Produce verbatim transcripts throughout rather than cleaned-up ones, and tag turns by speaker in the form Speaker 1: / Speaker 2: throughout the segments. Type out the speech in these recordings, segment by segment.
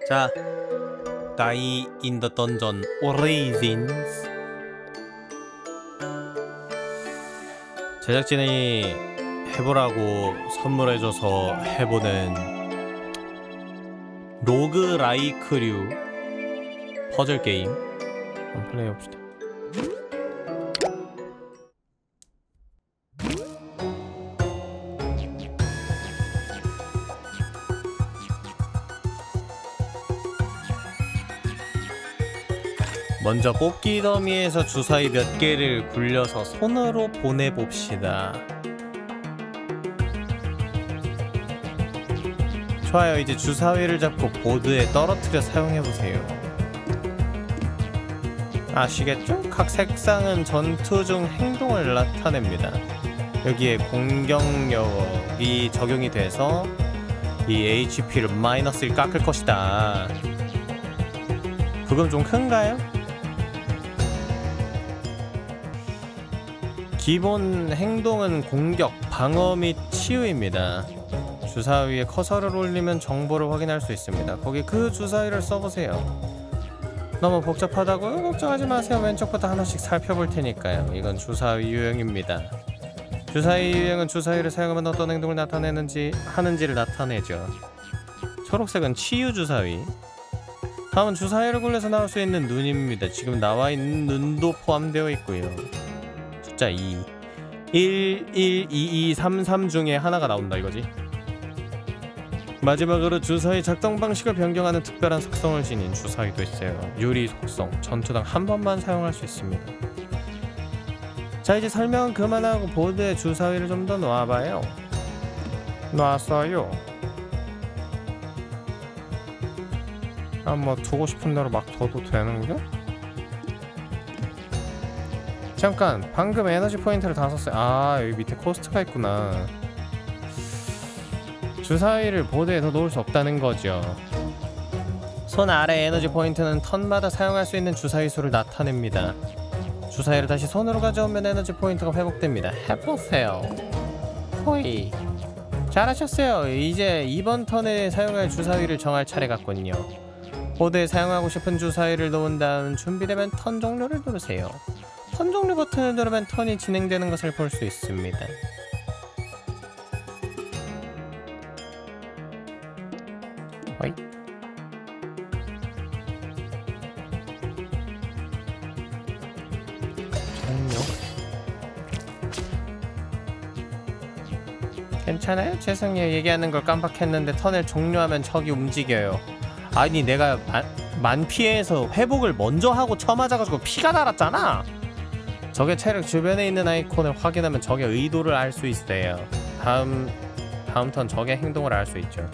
Speaker 1: 자, Die in the Dungeon Origins. 제작진이 해보라고 선물해줘서 해보는 로그라이크류 퍼즐 게임 한번 플레이해봅시다. 먼저 뽑기 더미에서 주사위 몇 개를 굴려서 손으로 보내봅시다. 좋아요. 이제 주사위를 잡고 보드에 떨어뜨려 사용해보세요. 아시겠죠? 각 색상은 전투 중 행동을 나타냅니다. 여기에 공격력이 적용이 돼서 이 에이치피를 마이너스 일 깎을 것이다. 그건 좀 큰가요? 기본 행동은 공격, 방어 및 치유입니다. 주사위에 커서를 올리면 정보를 확인할 수 있습니다. 거기 그 주사위를 써보세요. 너무 복잡하다고요? 걱정하지 마세요. 왼쪽부터 하나씩 살펴볼 테니까요. 이건 주사위 유형입니다. 주사위 유형은 주사위를 사용하면 어떤 행동을 나타내는지 하는지를 나타내죠. 초록색은 치유 주사위. 다음은 주사위를 굴려서 나올 수 있는 눈입니다. 지금 나와있는 눈도 포함되어 있고요. 숫자 이. 일, 일, 이, 이, 삼, 삼 중에 하나가 나온다 이거지. 마지막으로 주사위 작동 방식을 변경하는 특별한 속성을 지닌 주사위도 있어요. 유리 속성. 전투당 한 번만 사용할 수 있습니다. 자, 이제 설명은 그만하고 보드에 주사위를 좀 더 놓아봐요. 놨어요. 아, 뭐 두고 싶은 대로 막 둬도 되는겨? 잠깐, 방금 에너지 포인트를 다 썼어요. 아, 여기 밑에 코스트가 있구나. 주사위를 보드에 더 놓을 수 없다는 거죠. 손 아래 에너지 포인트는 턴마다 사용할 수 있는 주사위 수를 나타냅니다. 주사위를 다시 손으로 가져오면 에너지 포인트가 회복됩니다. 해보세요. 호이. 잘하셨어요. 이제 이번 턴에 사용할 주사위를 정할 차례 같군요. 보드에 사용하고 싶은 주사위를 놓은 다음 준비되면 턴 종료를 누르세요. 턴 종료 버튼을 누르면 턴이 진행되는 것을 볼 수 있습니다. 어이? 종료? 괜찮아요? 죄송해요. 얘기하는 걸 깜빡했는데 턴을 종료하면 적이 움직여요. 아니, 내가 만, 만피해에서 회복을 먼저 하고 쳐맞아가지고 피가 달았잖아? 적의 체력 주변에 있는 아이콘을 확인하면 적의 의도를 알 수 있어요. 다음 다음 턴 적의 행동을 알 수 있죠.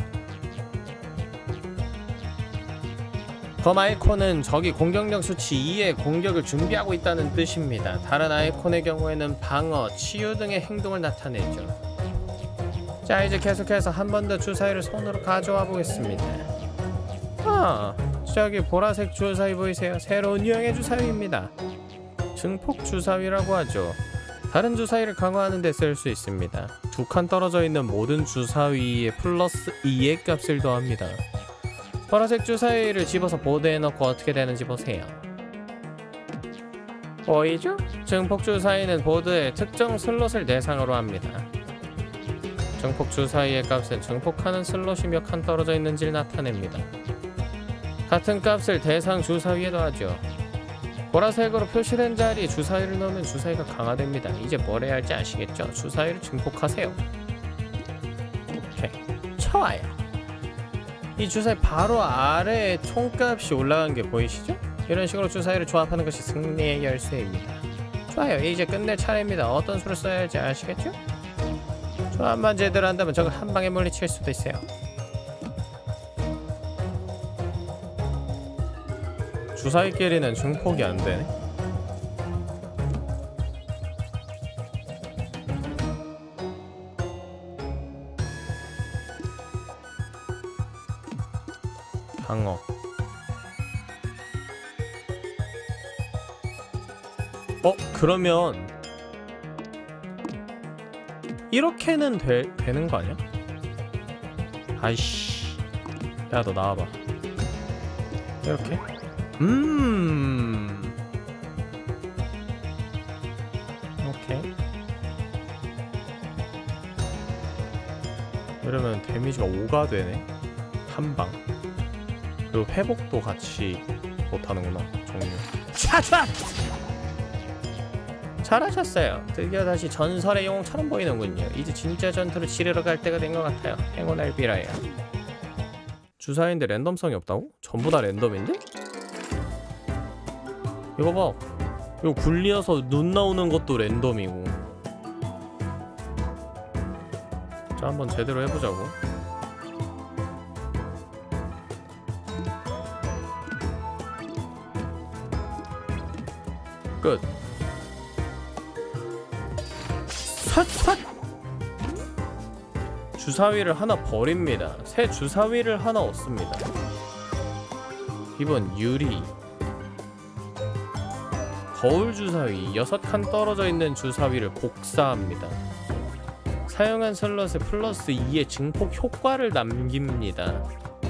Speaker 1: 검 아이콘은 적이 공격력 수치 이의 공격을 준비하고 있다는 뜻입니다. 다른 아이콘의 경우에는 방어, 치유 등의 행동을 나타내죠. 자, 이제 계속해서 한 번 더 주사위를 손으로 가져와 보겠습니다. 아, 저기 보라색 주사위 보이세요? 새로운 유형의 주사위입니다. 증폭 주사위라고 하죠. 다른 주사위를 강화하는 데 쓸 수 있습니다. 두 칸 떨어져 있는 모든 주사위에 플러스 이의 값을 더합니다. 보라색 주사위를 집어서 보드에 넣고 어떻게 되는지 보세요. 보이죠? 증폭 주사위는 보드의 특정 슬롯을 대상으로 합니다. 증폭 주사위의 값은 증폭하는 슬롯이 몇 칸 떨어져 있는지를 나타냅니다. 같은 값을 대상 주사위에 더하죠. 보라색으로 표시된 자리에 주사위를 넣으면 주사위가 강화됩니다. 이제 뭘 해야 할지 아시겠죠? 주사위를 증폭하세요. 오케이, 좋아요. 이 주사위 바로 아래에 총값이 올라간 게 보이시죠? 이런 식으로 주사위를 조합하는 것이 승리의 열쇠입니다. 좋아요. 이제 끝낼 차례입니다. 어떤 수를 써야 할지 아시겠죠? 조합만 제대로 한다면 적을 한 방에 물리칠 수도 있어요. 주사위끼리는 증폭이 안 되네. 방어. 어? 그러면 이렇게는 되, 되는 거 아니야? 아이씨. 야, 너 나와봐. 이렇게. 음. 오케이. 이러면 데미지가 오가 되네. 한 방. 그리고 회복도 같이 못하는구나. 종류. 촤촤! 잘하셨어요. 드디어 다시 전설의 영웅처럼 보이는군요. 이제 진짜 전투를 치르러 갈 때가 된 것 같아요. 행운을 빌어요. 주사위인데 랜덤성이 없다고? 전부 다 랜덤인데? 이거 봐. 이거 굴려서 눈 나오는 것도 랜덤이고. 자, 한번 제대로 해보자고. 끝. 삿삿! 주사위를 하나 버립니다. 새 주사위를 하나 얻습니다. 이번 유리. 거울 주사위. 여섯 칸 떨어져 있는 주사위를 복사합니다. 사용한 슬롯에 플러스 이의 증폭 효과를 남깁니다.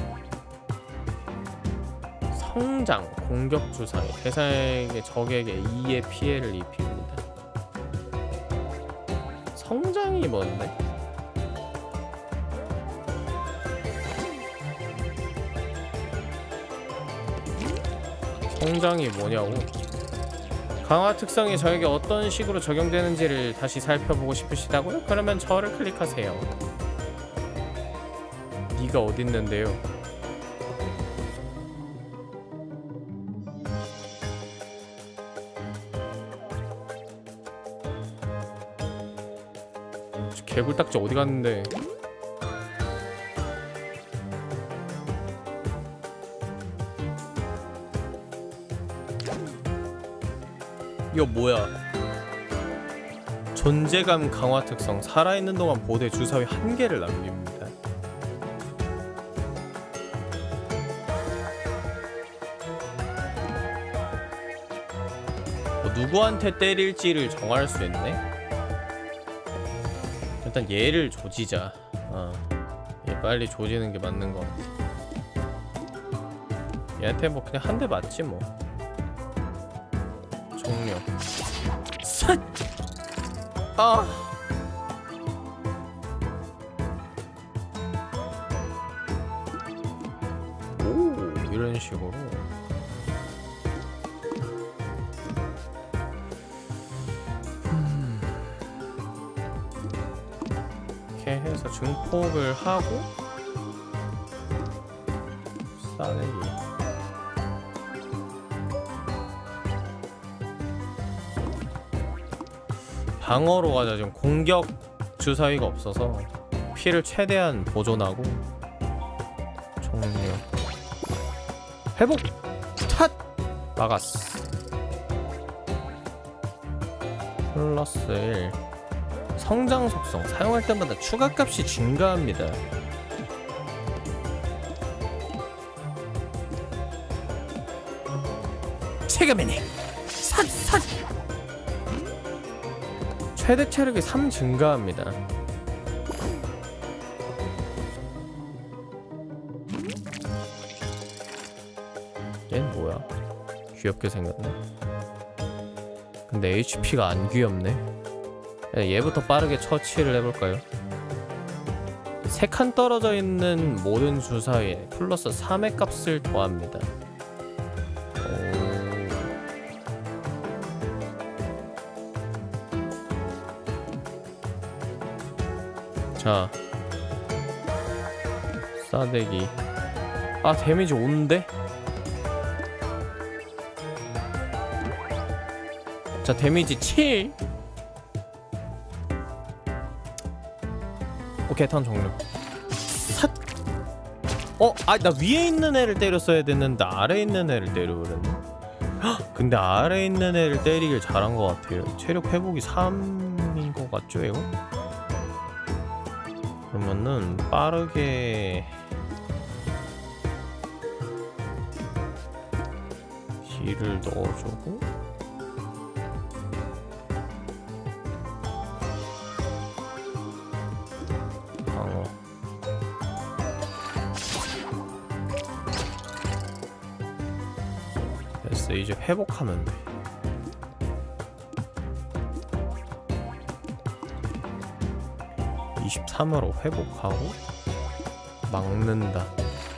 Speaker 1: 성장. 공격 주사위. 대상에게 적에게 이의 피해를 입힙니다. 성장이 뭔데? 성장이 뭐냐고? 강화 특성이 저에게 어떤 식으로 적용되는지를 다시 살펴보고 싶으시다고요? 그러면 저를 클릭하세요. 니가 어딨는데요? 개굴딱지 어디 갔는데? 이거 뭐야? 존재감 강화 특성. 살아있는 동안 보대 주사위 한 개를 남깁니다. 뭐 누구한테 때릴지를 정할 수 있네? 일단 얘를 조지자. 어. 얘 빨리 조지는 게 맞는 것 같아. 얘한테 뭐 그냥 한 대 맞지 뭐. 종료. 삿! 아! 오, 이런 식으로. 해서 증폭을 하고 싸내기. 방어로 가자. 지금 공격 주사위가 없어서 피를 최대한 보존하고. 종료. 회복! 탓! 막았어. 플러스 일. 성장 속성. 사용할 때마다 추가값이 증가합니다. 체감이네. 삿삿! 최대 체력이 삼 증가합니다. 얜 뭐야? 귀엽게 생겼네. 근데 에이치피가 안 귀엽네. 얘부터 빠르게 처치를 해볼까요? 세 칸 떨어져 있는 모든 주사위에 플러스 삼의 값을 더합니다. 오. 자, 싸대기. 아, 데미지 오인데? 자, 데미지 칠. 오케이, 턴 종료. 삿! 어? 아, 나 위에 있는 애를 때렸어야 됐는데 아래에 있는 애를 때려버렸네. 헉! 근데 아래에 있는 애를 때리길 잘한 것 같아요. 체력 회복이 삼인 것 같죠, 이거? 그러면은 빠르게 딜을 넣어주고 됐어. 이제 회복하면 돼. 이십삼으로 회복하고 막는다.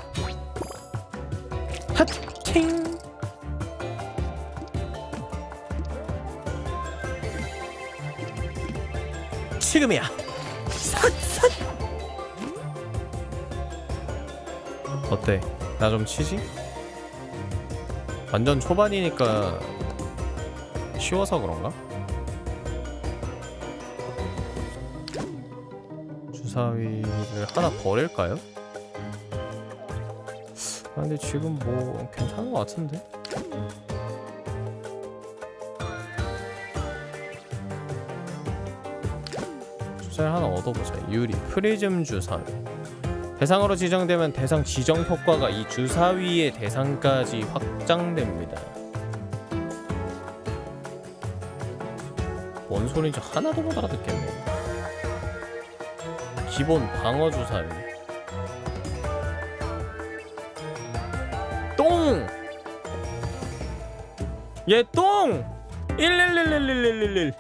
Speaker 1: 핫팅! 지금이야. 삿삿. 어때? 나 좀 치지? 완전 초반이니까 쉬워서 그런가? 주사위를 하나 버릴까요? 아 근데 지금 뭐 괜찮은 것 같은데? 주사위를 하나 얻어보자. 유리 프리즘 주사위. 대상으로 지정되면 대상 지정 효과가 이 주사위의 대상까지 확장됩니다. 뭔 소린지 하나도 못 알아듣겠네. 기본 방어 주사위. 똥! 얘 똥! 일일일일일일일.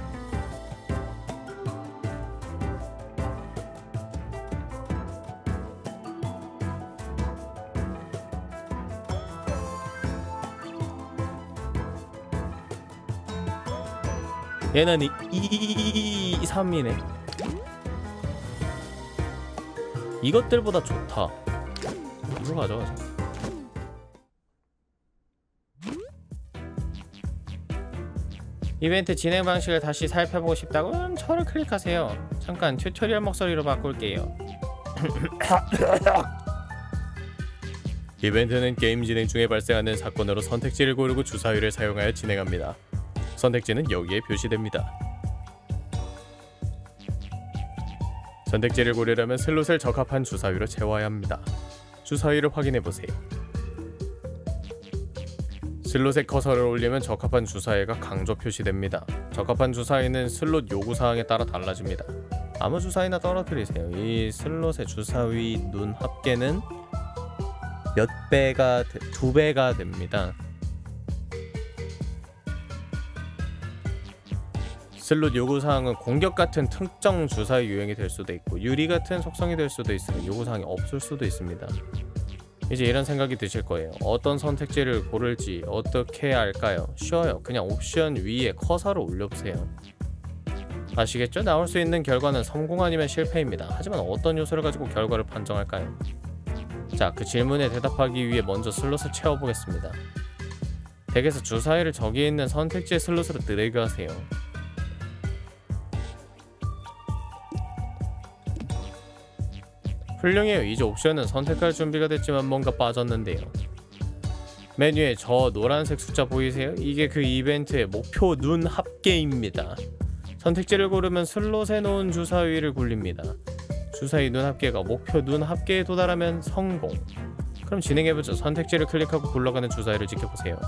Speaker 1: 얘는 이 삼이네. 이것들보다 좋다. 이거 가져가자. 이벤트 진행 방식을 다시 살펴보고 싶다고? 음, 저를 클릭하세요. 잠깐 튜토리얼 목소리로 바꿀게요. 이벤트는 게임 진행 중에 발생하는 사건으로 선택지를 고르고 주사위를 사용하여 진행합니다. 선택지는 여기에 표시됩니다. 선택지를 고르려면 슬롯을 적합한 주사위로 채워야 합니다. 주사위를 확인해보세요. 슬롯에 커서를 올리면 적합한 주사위가 강조 표시됩니다. 적합한 주사위는 슬롯 요구사항에 따라 달라집니다. 아무 주사위나 떨어뜨리세요. 이 슬롯의 주사위 눈 합계는 몇 배가, 두 배가 됩니다. 슬롯 요구사항은 공격 같은 특정 주사위 유형이 될 수도 있고 유리 같은 속성이 될 수도 있으며 요구사항이 없을 수도 있습니다. 이제 이런 생각이 드실 거예요. 어떤 선택지를 고를지 어떻게 할까요? 쉬워요. 그냥 옵션 위에 커서를 올려보세요. 아시겠죠? 나올 수 있는 결과는 성공 아니면 실패입니다. 하지만 어떤 요소를 가지고 결과를 판정할까요? 자, 그 질문에 대답하기 위해 먼저 슬롯을 채워보겠습니다. 덱에서 주사위를 저기에 있는 선택지의 슬롯으로 드래그하세요. 훌륭해요. 이제 옵션은 선택할 준비가 됐지만 뭔가 빠졌는데요. 메뉴에 저 노란색 숫자 보이세요? 이게 그 이벤트의 목표 눈 합계입니다. 선택지를 고르면 슬롯에 놓은 주사위를 굴립니다. 주사위 눈 합계가 목표 눈 합계에 도달하면 성공. 그럼 진행해보죠. 선택지를 클릭하고 굴러가는 주사위를 지켜보세요.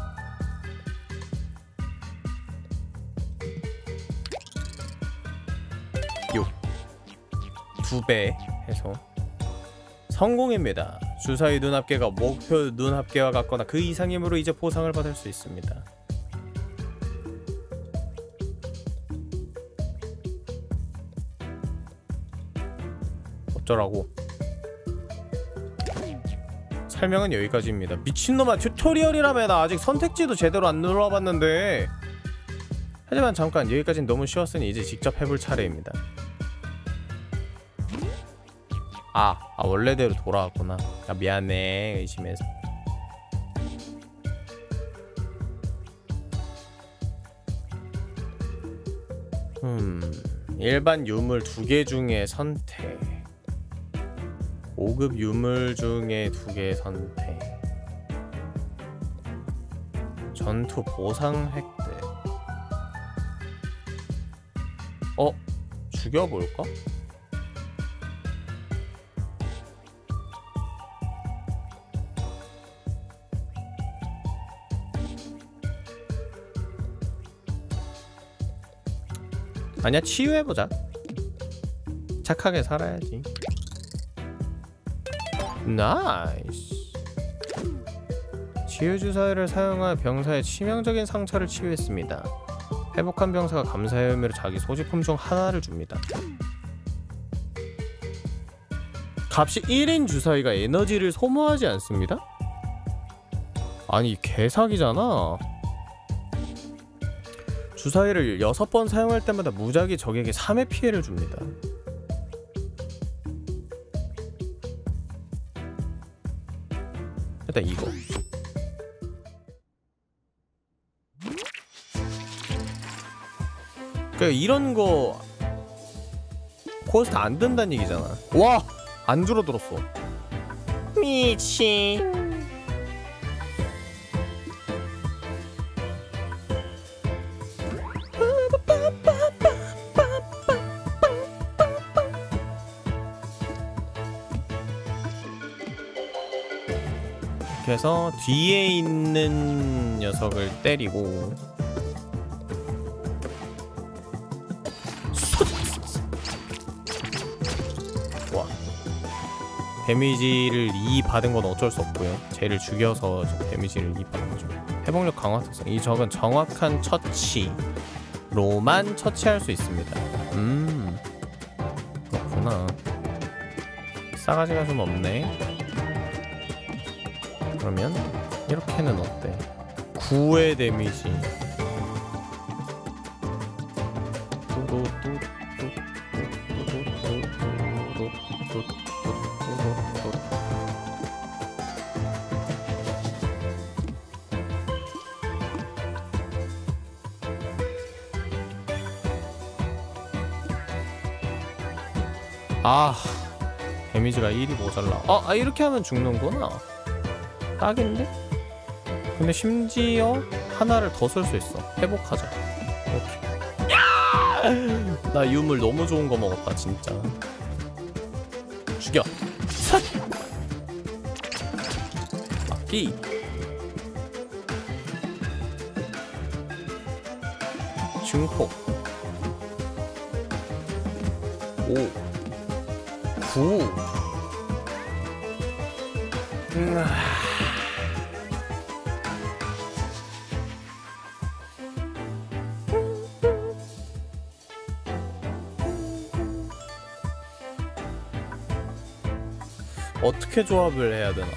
Speaker 1: 육 두 배 해서 성공입니다. 주사위 눈 합계가 목표 눈 합계와 같거나 그 이상이므로 이제 보상을 받을 수 있습니다. 어쩌라고? 설명은 여기까지입니다. 미친놈아, 튜토리얼이라며. 나 아직 선택지도 제대로 안 눌러봤는데. 하지만 잠깐, 여기까진 너무 쉬웠으니 이제 직접 해볼 차례입니다. 아, 아 원래대로 돌아왔구나. 아, 미안해, 의심해서. 음... 일반 유물 두 개 중에 선택, 고급 유물 중에 두 개 선택, 전투 보상 획득. 어? 죽여볼까? 아니야, 치유해보자. 착하게 살아야지. 나이스. 치유주사위를 사용하여 병사의 치명적인 상처를 치유했습니다. 회복한 병사가 감사의 의미로 자기 소지품 중 하나를 줍니다. 값이 일인 주사위가 에너지를 소모하지 않습니다? 아니 개사기잖아. 주사위를 여섯 번 사용할 때마다 무작위 적에게 삼 회 피해를 줍니다. 일단 이거 그러니까 이런 거 코스트 안 든다는 얘기잖아. 와! 안 줄어들었어. 미친. 그래서 뒤에 있는 녀석을 때리고 와 데미지를 이 받은 건 어쩔 수 없고요. 쟤를 죽여서 데미지를 이 받는 거죠. 회복력 강화 특성. 이 적은 정확한 처치로만 처치할 수 있습니다. 음 그렇구나. 싸가지가 좀 없네. 그러면 이렇게는 어때? 구의 데미지. 아 데미지가 일이 모자라. 아, 아 이렇게 하면 죽는구나. 딱인데? 근데 심지어 하나를 더 쓸 수 있어. 회복하자. 이렇게. 나 유물 너무 좋은 거 먹었다 진짜. 죽여. 삿! 막기. 증폭. 오. 구. 음. 어떻게 조합을 해야 되나?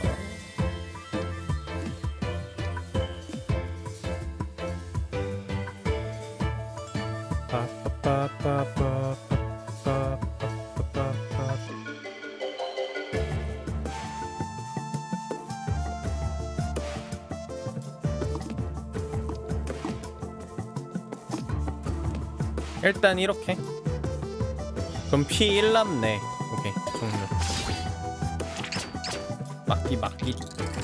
Speaker 1: 일단 이렇게. 그럼 피 일 남네. 오케이, 종료. 막기 막기.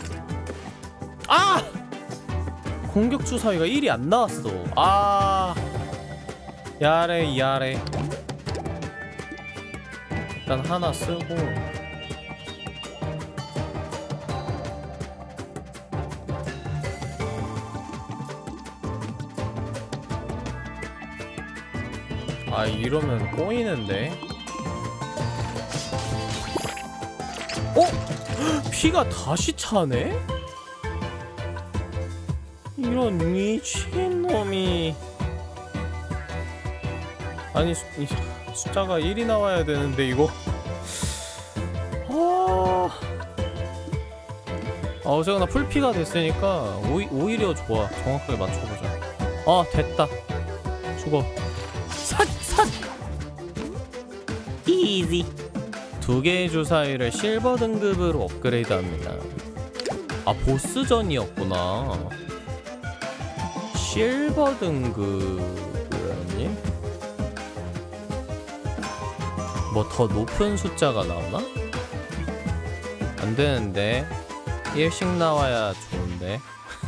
Speaker 1: 아! 공격 주사위가 일이 안 나왔어. 아. 야래 야래. 일단 하나 쓰고. 아 이러면 꼬이는데. 어? 피가 다시 차네? 이런 미친놈이. 아니 수, 이, 숫자가 일이 나와야 되는데 이거. 아, 아 어쨌거나 풀피가 됐으니까 오이, 오히려 좋아. 정확하게 맞춰보자. 아 됐다. 죽어. 삿! 삿! 이지. 두 개의 주사위를 실버 등급으로 업그레이드합니다. 아 보스전이었구나. 실버 등급이라니? 뭐 더 높은 숫자가 나오나? 안 되는데. 일씩 나와야 좋은데.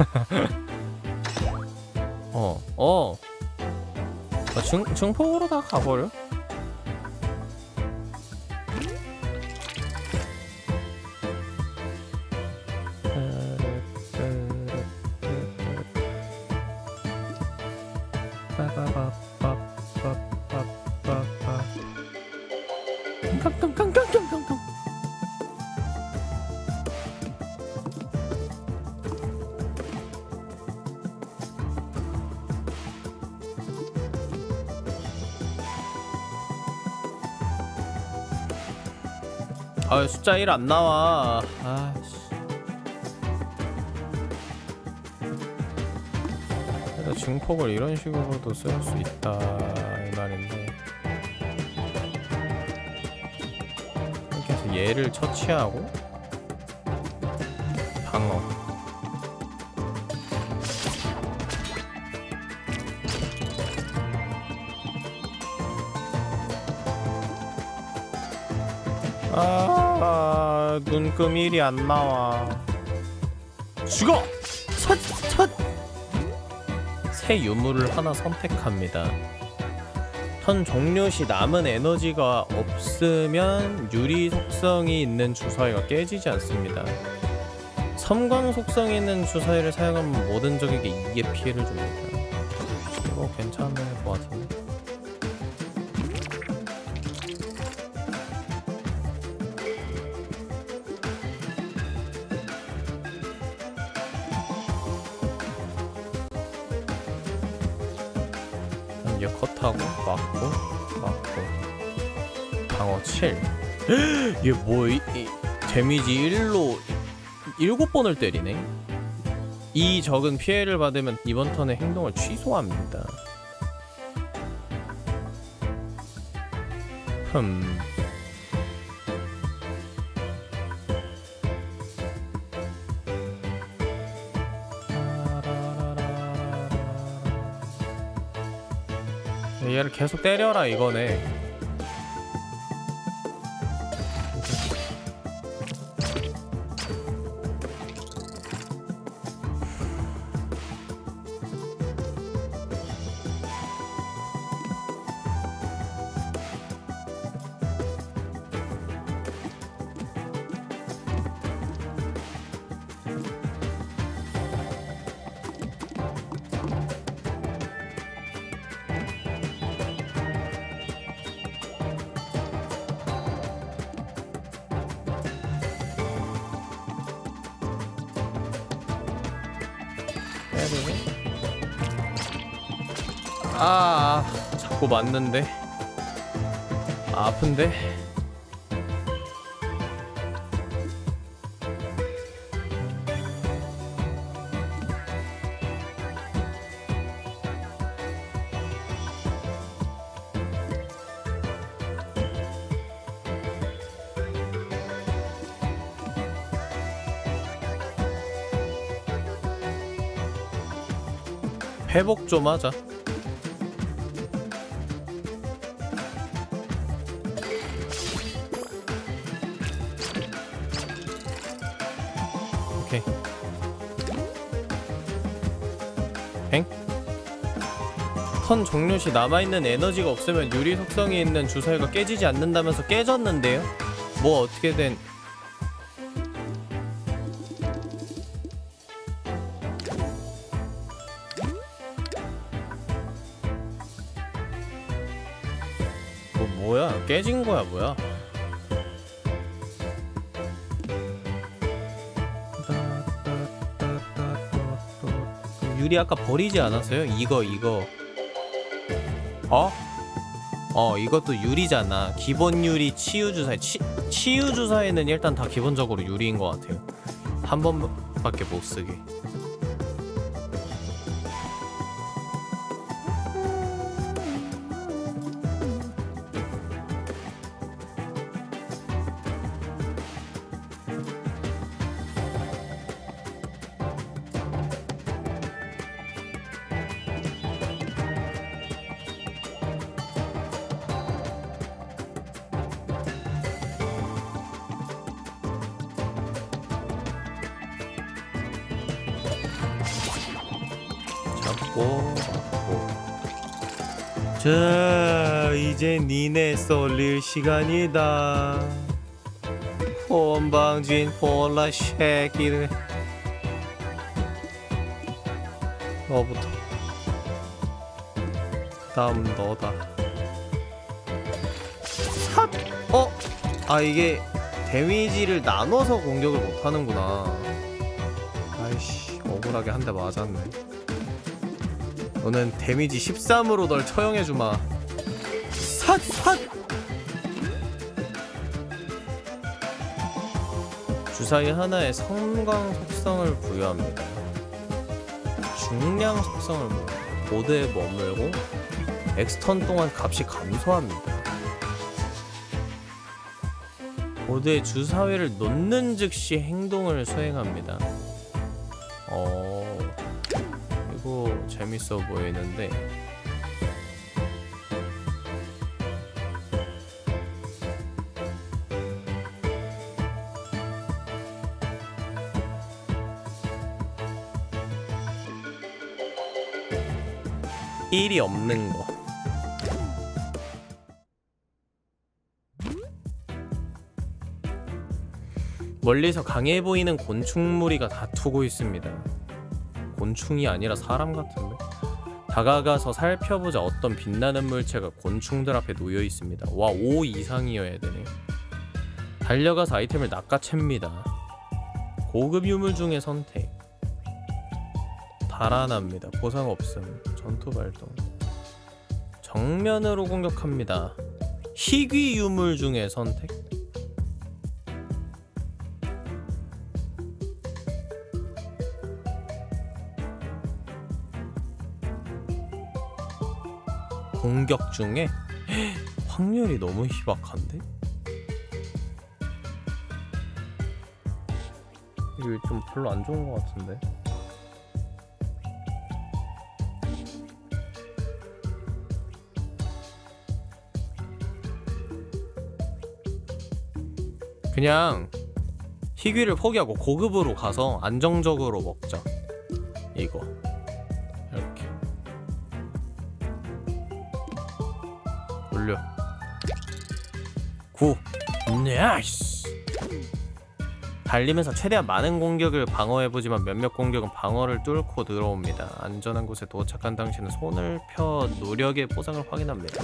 Speaker 1: 어, 어. 아, 증, 증폭으로 다 가버려? 아 숫자 일 안 나와. 아씨. 그래서 증폭을 이런 식으로도 쓸 수 있다 이 말인데. 이렇게 해서 얘를 처치하고 방어. 아, 눈금 일이 안 나와. 죽어! 첫! 첫! 새 유물을 하나 선택합니다. 턴 종료 시 남은 에너지가 없으면 유리 속성이 있는 주사위가 깨지지 않습니다. 섬광 속성이 있는 주사위를 사용하면 모든 적에게 이의 피해를 줍니다. 이거 괜찮을 것 같은데. 얘 컷하고 맞고 맞고 방어 칠. 얘 뭐 이, 이 데미지 일로 일곱 번을 때리네. 이 적은 피해를 받으면 이번 턴의 행동을 취소합니다. 흠. 얘를 계속 때려라 이거네. 아, 자꾸 맞는데. 아, 아픈데. 회복 좀 하자. 오케이. 엥? 턴 종료 시 남아있는 에너지가 없으면 유리 속성이 있는 주사위가 깨지지 않는다면서 깨졌는데요? 뭐 어떻게 된... 뭐 뭐야? 깨진 거야 뭐야? 유리 아까 버리지 않았어요? 이거 이거 어? 어 이것도 유리잖아. 기본 유리 치유 주사위. 치, 치유 주사위는 일단 다 기본적으로 유리인 것 같아요. 한 번밖에 못 쓰게. 잡고 잡고. 자, 이제 니네 쏠릴 시간이다. 폰방진 폴라 새끼들. 너부터. 다음 너다. 삿! 어? 아 이게 데미지를 나눠서 공격을 못하는구나. 아이씨 억울하게 한 대 맞았네. 너는 데미지 십삼으로 널 처형해주마. 삿! 삿! 주사위 하나에 성광 속성을 부여합니다. 중량 속성을 부여합니다. 보드에 머물고 X턴 동안 값이 감소합니다. 보드에 주사위를 놓는 즉시 행동을 수행합니다. 어... 이거 재밌어 보이는데 일이 없는 거. 멀리서 강해 보이는 곤충 무리가 다투고 있습니다. 곤충이 아니라 사람 같은데? 다가가서 살펴보자. 어떤 빛나는 물체가 곤충들 앞에 놓여 있습니다. 와, 오 이상이어야 되네. 달려가서 아이템을 낚아챕니다. 고급 유물 중에 선택. 달아납니다. 보상 없음. 전투 발동. 정면으로 공격합니다. 희귀 유물 중에 선택. 공격 중에 확률이 너무 희박한데? 이거 좀 별로 안 좋은 것 같은데? 그냥 희귀를 포기하고 고급으로 가서 안정적으로 먹자. 이거 이렇게 올려. 구. 나이스. 달리면서 최대한 많은 공격을 방어해보지만 몇몇 공격은 방어를 뚫고 들어옵니다. 안전한 곳에 도착한 당시는 손을 펴 노력의 보상을 확인합니다.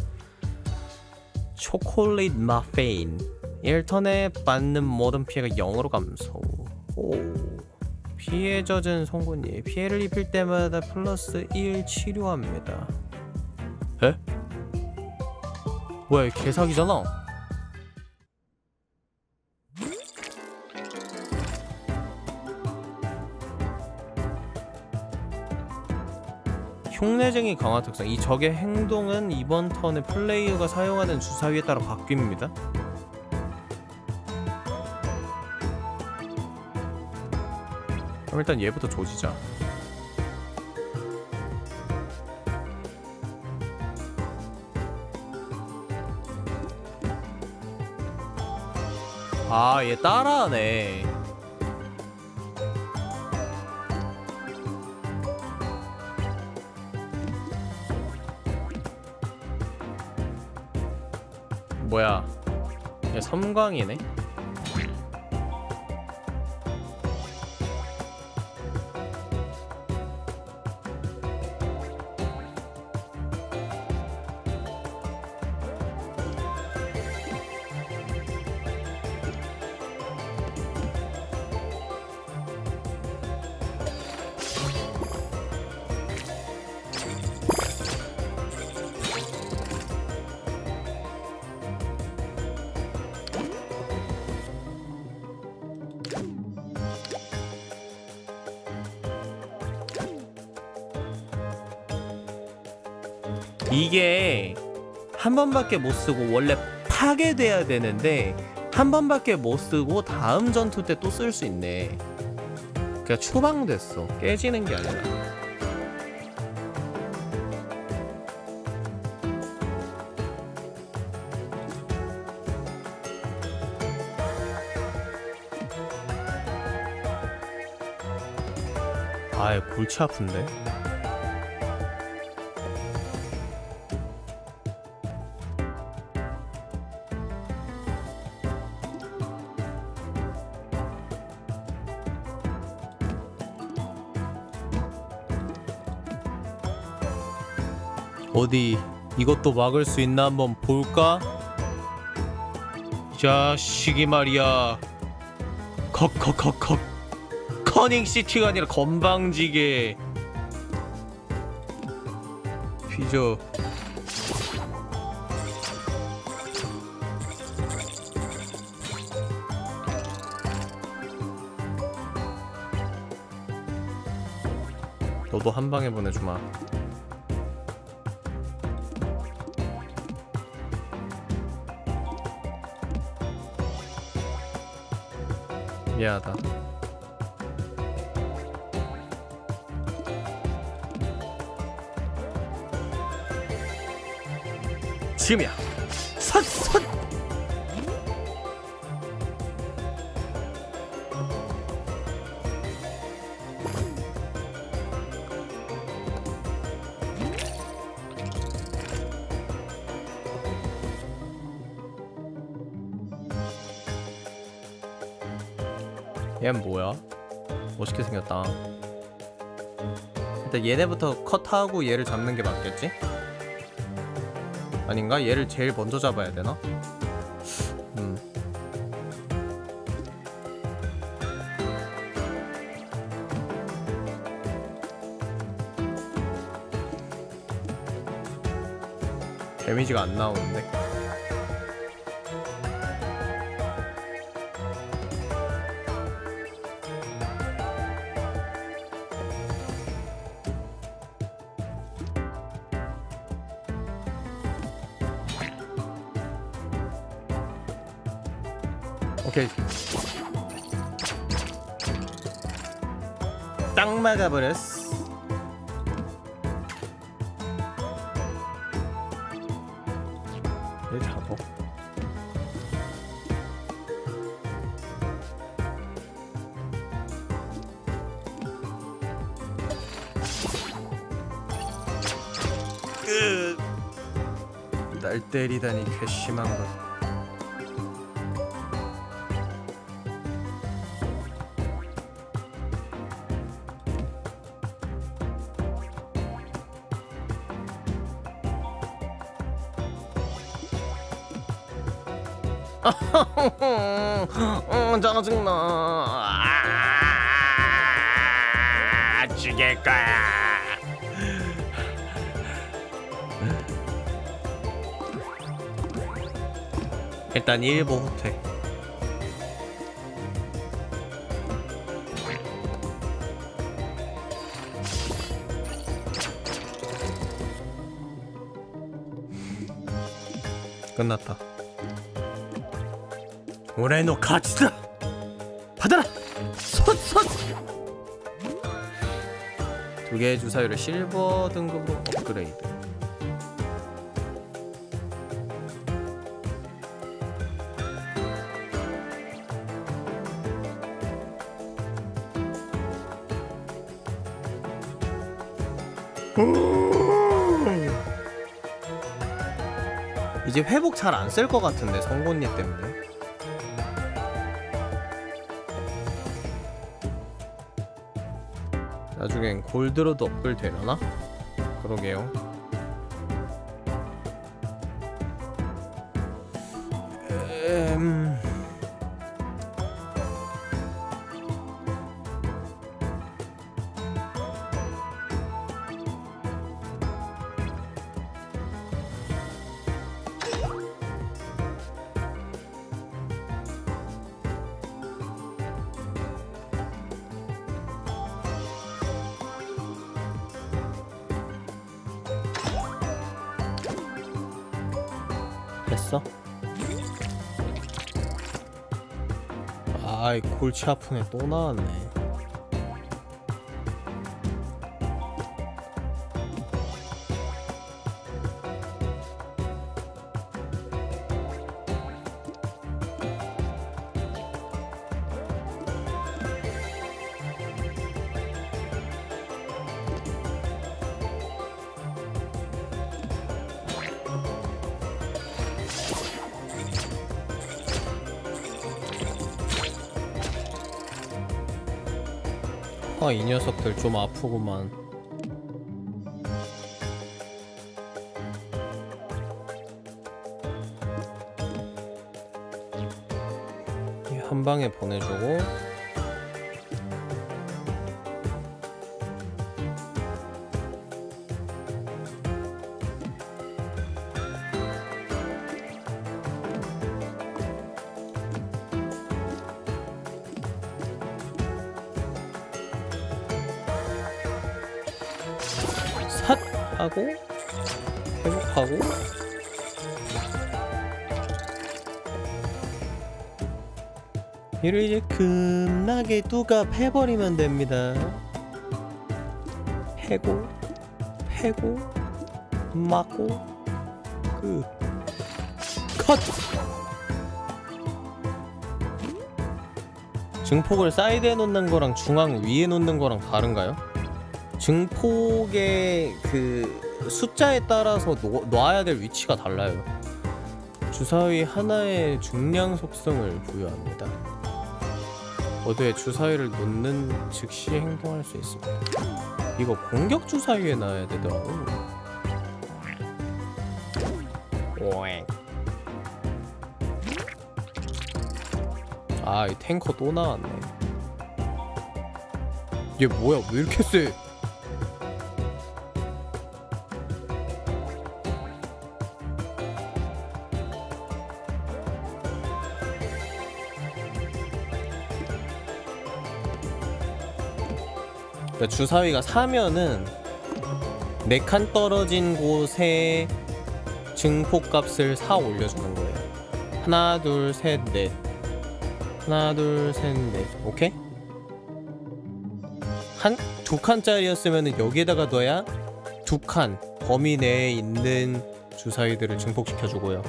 Speaker 1: 초콜릿 마페인. 일 턴에 받는 모든 피해가 영으로 감소. 오. 피해 젖은 송곳니. 피해를 입힐 때마다 플러스 일 치료합니다. 에? 뭐야, 이거 개사기잖아. 흉내쟁이 강화 특성. 이 적의 행동은 이번 턴에 플레이어가 사용하는 주사위에 따라 바뀝니다. 그럼 일단 얘부터 조지자. 아, 얘 따라하네. 뭐야, 얘 섬광이네? 이게 한 번밖에 못 쓰고 원래 파괴돼야 되는데 한 번밖에 못 쓰고 다음 전투 때 또 쓸 수 있네. 그냥 추방됐어. 깨지는 게 아니라. 아이, 골치 아픈데? 어디 이것도 막을 수 있나 한번 볼까? 자식이 말이야. 컥컥컥컥. 커닝시티가 아니라 건방지게 휘저. 너도 한 방에 보내주마. 미안하다. 지금이야. 선, 선. 얘는 뭐야? 멋있게 생겼다. 일단 얘네부터 컷하고 얘를 잡는 게 맞겠지? 아닌가? 얘를 제일 먼저 잡아야 되나? 음. 데미지가 안 나오는데? 오케이. 딱 막아버렸어. 얘 잡어. 끝. 날 때리다니 괘씸한 것. 어, 짜증나. 아, 죽일 거야. 일단 일보 후퇴. 끝났다. 올해노 가치다. 받아라. 솥솥. 두 개의 주사위를 실버 등급으로 업그레이드. 이제 회복 잘 안 쓸 것 같은데 성곤니 때문에. 나중엔 골드로도 업글 되려나? 그러게요. 음... 됐어? 아이 골치 아프네. 또 나왔네. 아, 이 녀석들 좀 아프구만. 한 방에 보내주고 하고 회복하고 이를 이제 급나게 뚜갑해버리면 됩니다. 패고 패고 맞고 그 컷! 증폭을 사이드에 놓는 거랑 중앙 위에 놓는 거랑 다른가요? 증폭의 그 숫자에 따라서 놓, 놔야 될 위치가 달라요. 주사위 하나의 중량 속성을 부여합니다. 보드에 주사위를 놓는 즉시 행동할 수 있습니다. 이거 공격 주사위에 놔야 되더라고. 오잉. 아, 이 탱커 또 나왔네. 얘 뭐야? 왜 이렇게 세? 그러니까 주사위가 사면은 네 칸 떨어진 곳에 증폭값을 사 올려주는 거예요. 하나 둘 셋 넷 하나 둘 셋 넷 오케이? 한 두 칸짜리였으면은 여기에다가 넣어야 두 칸 범위 내에 있는 주사위들을 증폭시켜주고요.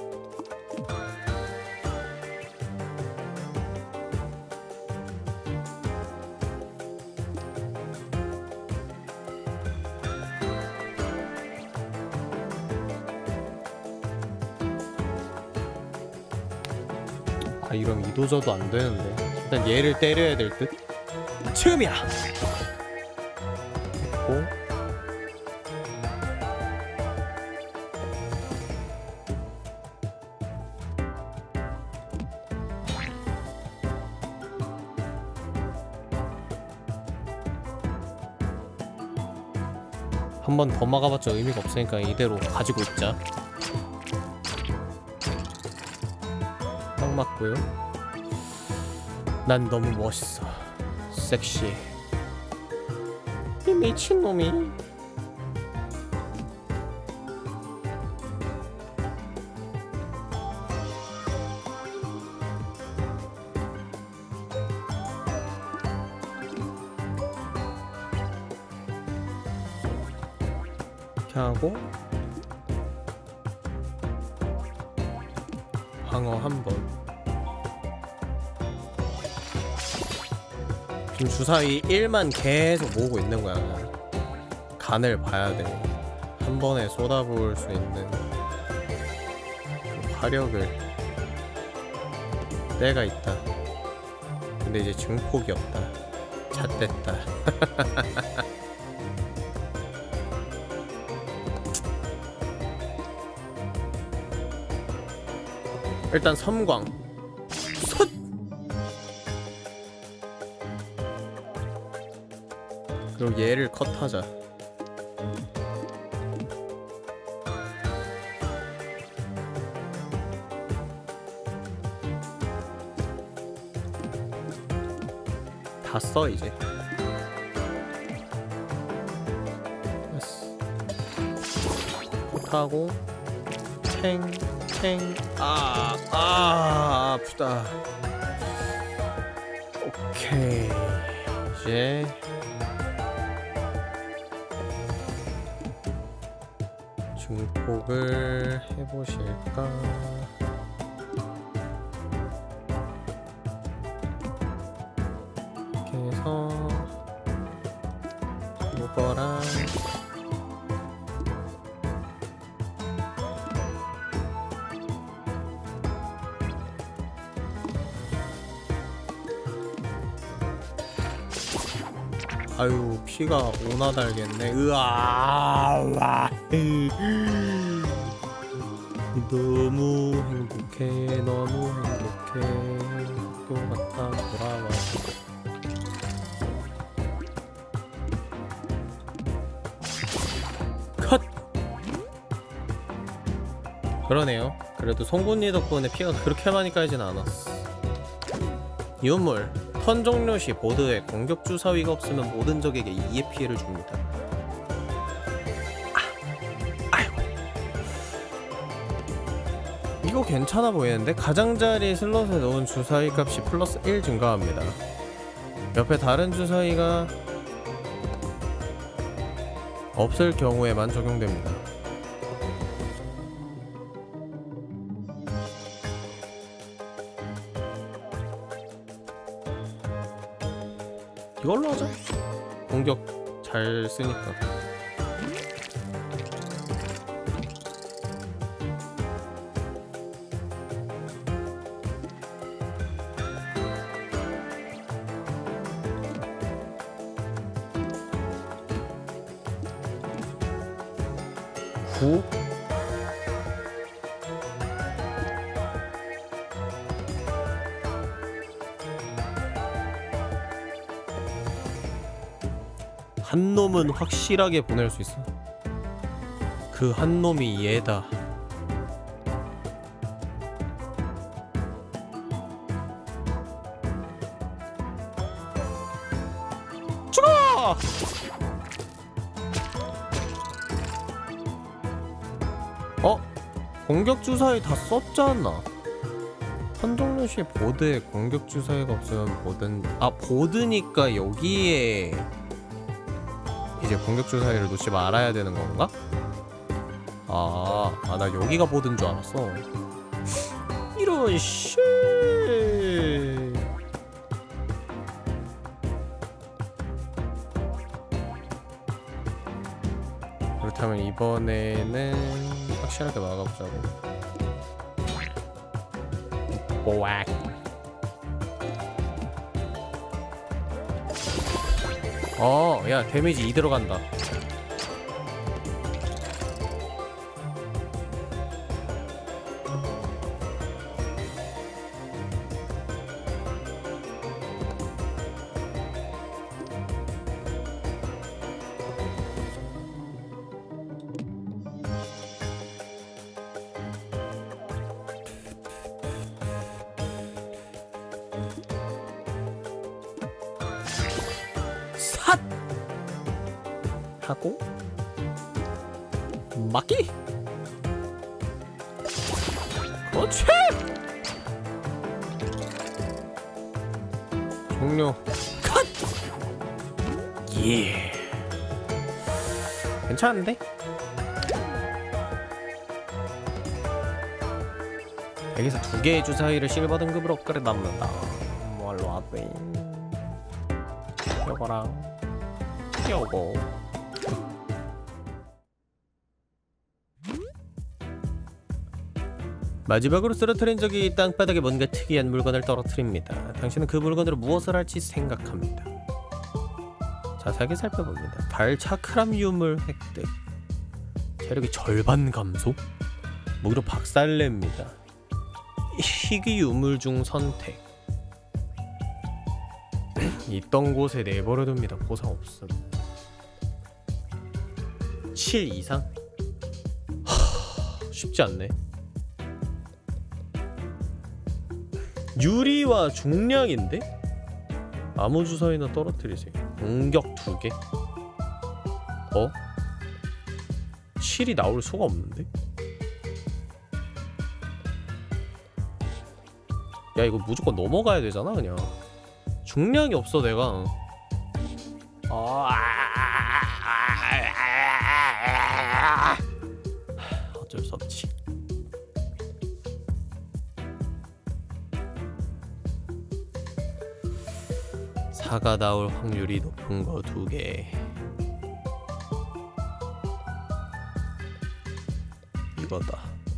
Speaker 1: 아, 이러면 이도저도 안 되는데. 일단 얘를 때려야 될 듯. 지금이야. 됐고. 한 번 더 막아봤자 의미가 없으니까 이대로 가지고 있자. 딱 맞고요. 난 너무 멋있어. 섹시해. 이 미친놈이. 이렇게 하고 방어 한 번. 지금 주사위 일만 계속 모으고 있는 거야. 그냥. 간을 봐야 돼. 한 번에 쏟아부을 수 있는 그 화력을 때가 있다. 근데 이제 증폭이 없다. 잣됐다. 일단 섬광 솥! 그리고 얘를 컷하자. 다 써 이제. 컷하고 탱 탱. 아, 아, 아프다. 오케이. 이제 증폭을 해보실까? 이렇게 해서 이거랑 아유, 피가 오나 달겠네. 으아, 으아. 너무 행복해, 너무 행복해. 학교 갔다 돌아와서 컷! 그러네요. 그래도 송곳니 덕분에 피가 그렇게 많이 까이진 않았어. 유물 턴 종료 시 보드에 공격 주사위가 없으면 모든 적에게 이의 피해를 줍니다. 아. 이거 괜찮아 보이는데? 가장자리 슬롯에 넣은 주사위 값이 플러스 일 증가합니다. 옆에 다른 주사위가 없을 경우에만 적용됩니다. 이걸로 하자. 공격 잘 쓰니까. 구 한 놈은 확실하게 보낼 수 있어. 그 한 놈이 얘다. 죽어! 어? 공격 주사위 다 썼잖아. 한 종류 시 보드에 공격 주사위가 없으면 보든 아 보드니까 여기에 이제 공격 주사위를 놓지 말아야 되는 건가? 아, 아, 나 여기가 보드인 줄 알았어. 이런 씨. 그렇다면 이번에는 확실하게 막아보자고. 뽀악. 어, 야, 데미지 이 들어간다. 하고 막기. 그렇지. 종료. 컷. 예. 괜찮은데? 여기서 두 개의 주사위를 실버 등급으로 업그레이드 남는다. 뭘로 하대? 요거랑 요거. 마지막으로 쓰러뜨린 적이 땅바닥에 뭔가 특이한 물건을 떨어뜨립니다. 당신은 그 물건으로 무엇을 할지 생각합니다. 자세하게 살펴봅니다. 발 차크람 유물 획득. 체력이 절반 감소? 무기로 박살냅니다. 희귀 유물 중 선택. 있던 곳에 내버려둡니다. 보상 없음. 칠 이상? 하... 쉽지 않네. 유리와 중량인데? 아무 주사위나 떨어뜨리세요. 공격 두 개? 어? 칠이 나올 수가 없는데? 야, 이거 무조건 넘어가야 되잖아, 그냥. 중량이 없어, 내가. 어... 어쩔 수 없지. 사가 나올 확률이 높은 거 두 개. 이거다.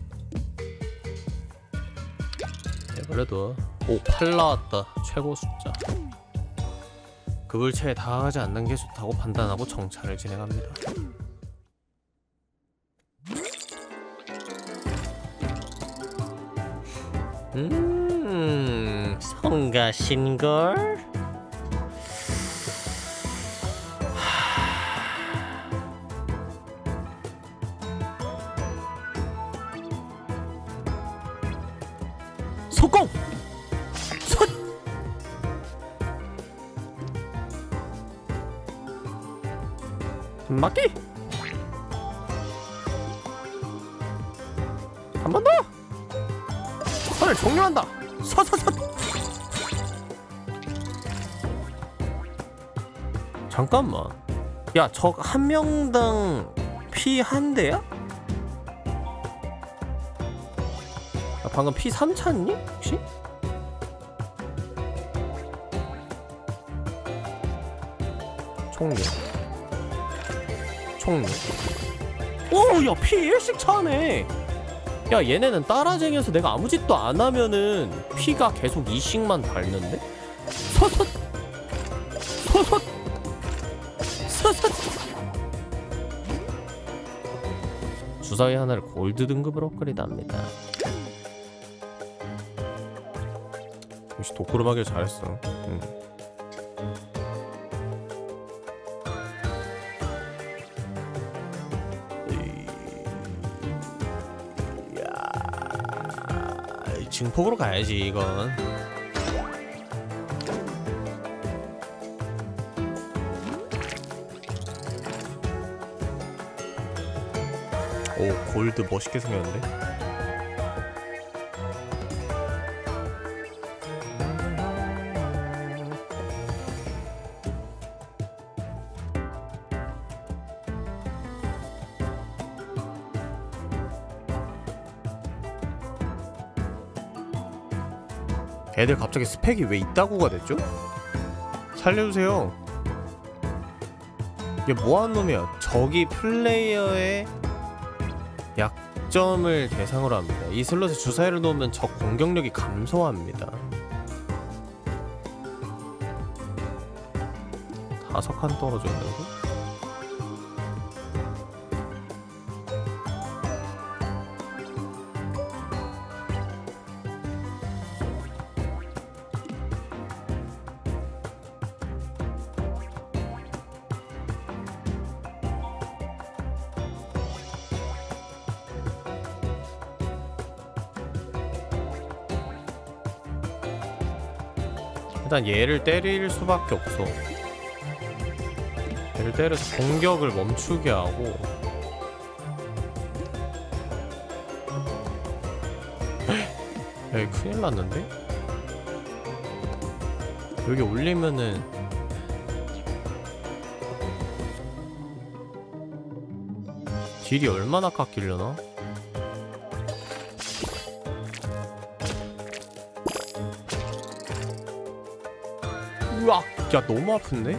Speaker 1: 그래도 오, 팔 나왔다. 최고 숫자. 그 물체에 다가가지 않는 게 좋다고 판단하고 정찰을 진행합니다. 음... 성가신걸? 속공! 솥! 막기! 한 번 더! 교전을 종료한다. 서서서. 잠깐만. 야, 적 한 명당 피 한 대야? 아, 방금 피 삼 찼니? 혹시? 총력. 총력. 오, 야, 피 일씩 차네. 야, 얘네는 따라쟁여서 내가 아무 짓도 안 하면은 피가 계속 이씩만 닳는데? 서섯! 서섯! 서섯! 주사위 하나를 골드 등급으로 업그레이드합니다. 역시 도쿠르마길 잘했어. 응. 증폭으로 가야지 이건. 오, 골드 멋있게 생겼는데? 애들 갑자기 스펙이 왜 이따구가 됐죠? 살려주세요. 이게 뭐하는 놈이야. 적이 플레이어의 약점을 대상으로 합니다. 이 슬롯에 주사위를 놓으면 적 공격력이 감소합니다. 다섯 칸 떨어져 있는 거? 일단 얘를 때릴 수밖에 없어. 얘를 때려서 공격을 멈추게 하고. 여기 큰일 났는데? 여기 올리면은 딜이 얼마나 깎이려나? 으악! 야, 너무 아픈데?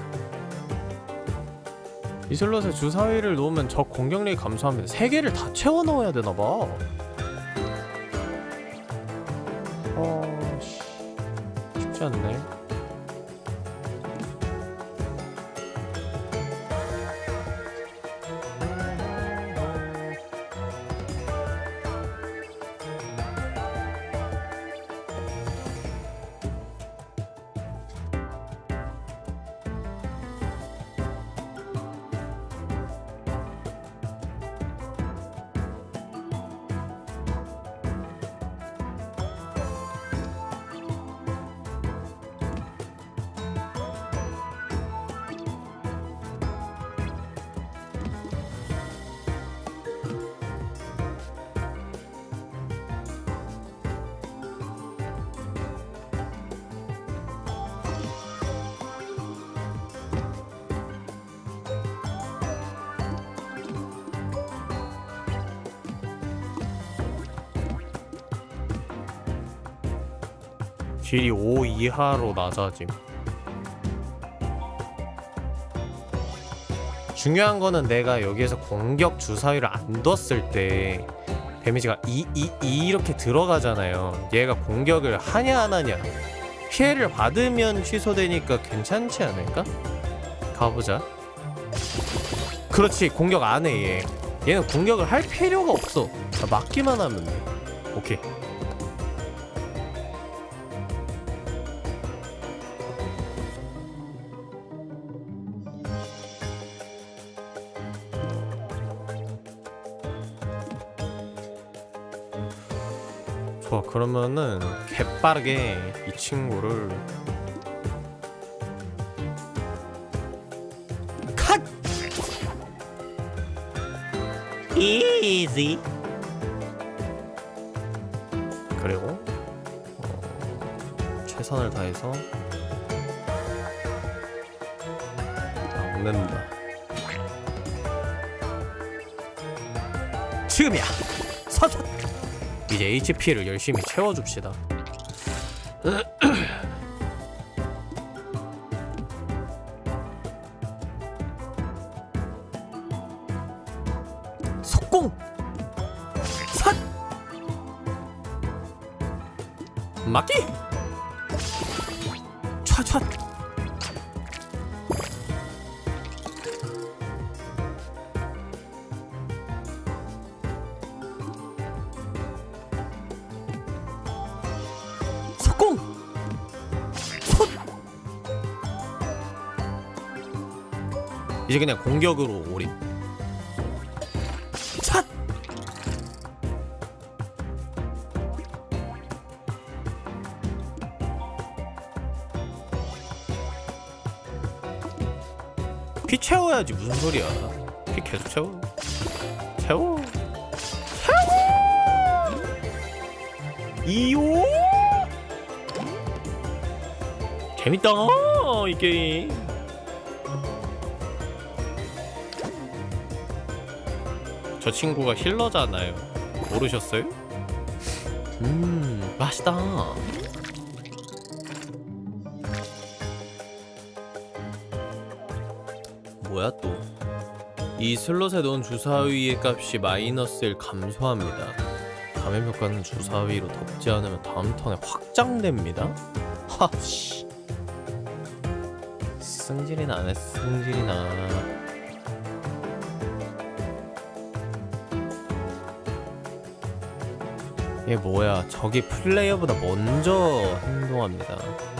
Speaker 1: 이 슬롯에 주사위를 놓으면 적 공격력이 감소하면 세 개를 다 채워 넣어야 되나봐. 어... 씨... 쉽지 않네. 딜이 오 이하로 낮아짐. 중요한 거는 내가 여기에서 공격 주사위를 안 뒀을 때 데미지가 이, 이, 이 이렇게 들어가잖아요. 얘가 공격을 하냐 안 하냐. 피해를 받으면 취소되니까 괜찮지 않을까? 가보자. 그렇지, 공격 안 해. 얘 얘는 공격을 할 필요가 없어. 막기만 하면 돼. 오케이. 좋아, 그러면은 개빠르게 이 친구를 컷! 이지. 그리고 최선을 다해서 막는다. 지금이야! 서전! 이제 에이치피를 열심히 채워줍시다. 속공! 삿! 막기! 촤촤! 속공! 솥! 이제 그냥 공격으로 올인. 찻! 피 채워야지. 무슨 소리야. 피 계속 채워. 채워. 채워! 이요? 재밌다 이 게임. 저 친구가 힐러잖아요. 모르셨어요? 음 맛있다. 뭐야 또. 이 슬롯에 넣은 주사위의 값이 마이너스 일 감소합니다. 감염 효과는 주사위로 덮지 않으면 다음 턴에 확장됩니다. 하씨. 승질이 나네. 승질이 나. 얘 뭐야. 적이 플레이어보다 먼저 행동합니다.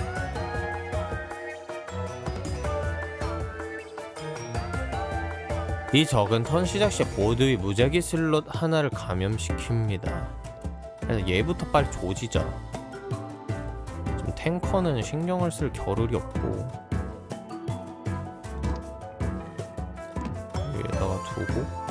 Speaker 1: 이 적은 턴 시작 시 보드 위 무작위 슬롯 하나를 감염시킵니다. 그래서 얘부터 빨리 조지자. 지금 탱커는 신경을 쓸 겨를이 없고. 여기다가 두고.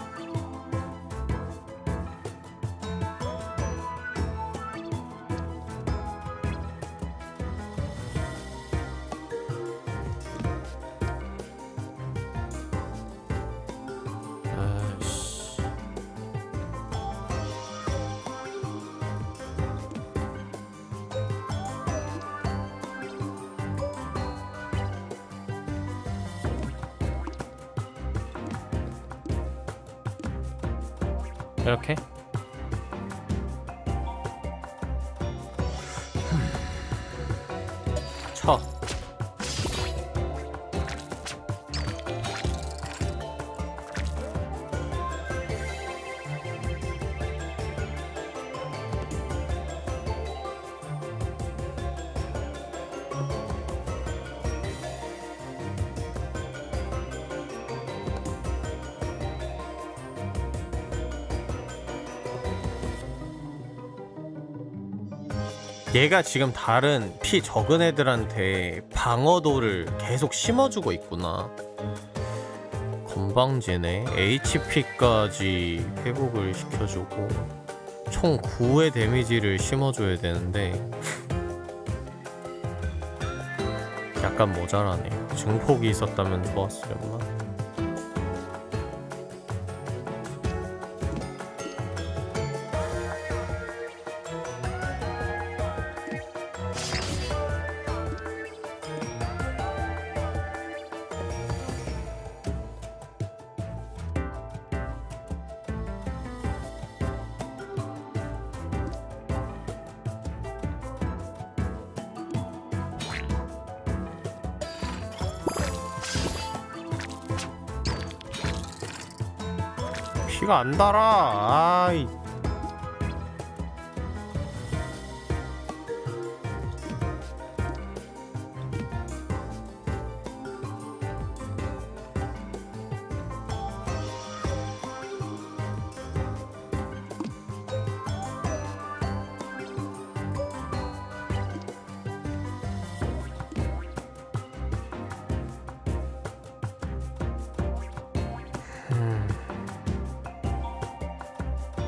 Speaker 1: 이렇게 쳐. 얘가 지금 다른 피 적은 애들한테 방어도를 계속 심어주고 있구나. 건방지네. 에이치피까지 회복을 시켜주고 총 구의 데미지를 심어줘야 되는데 약간 모자라네. 증폭이 있었다면 좋았으려나. 피가 안 달아. 아이.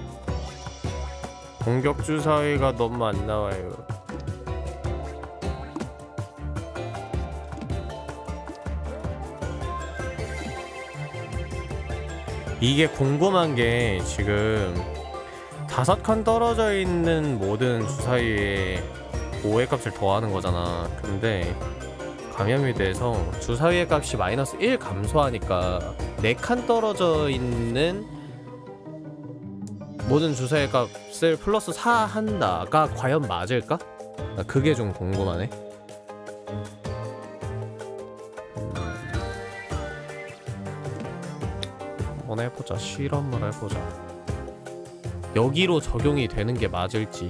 Speaker 1: 공격 주사위가 너무 안 나와요. 이게 궁금한 게 지금 다섯 칸 떨어져 있는 모든 주사위에 오의 값을 더하는 거잖아. 근데 감염이 돼서 주사위의 값이 마이너스 일 감소하니까 네 칸 떨어져 있는 모든 주사위의 값을 플러스 사 한다가 과연 맞을까? 나 그게 좀 궁금하네. 한번 해보자. 실험을 해보자. 여기로 적용이 되는 게 맞을지.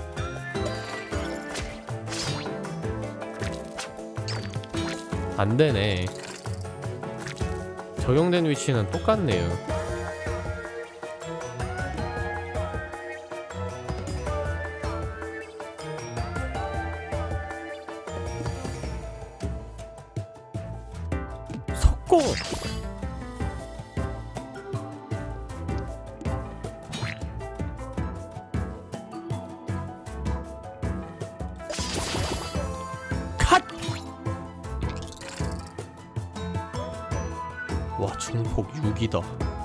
Speaker 1: 안 되네. 적용된 위치는 똑같네요. 석공! 와, 증폭 육이다.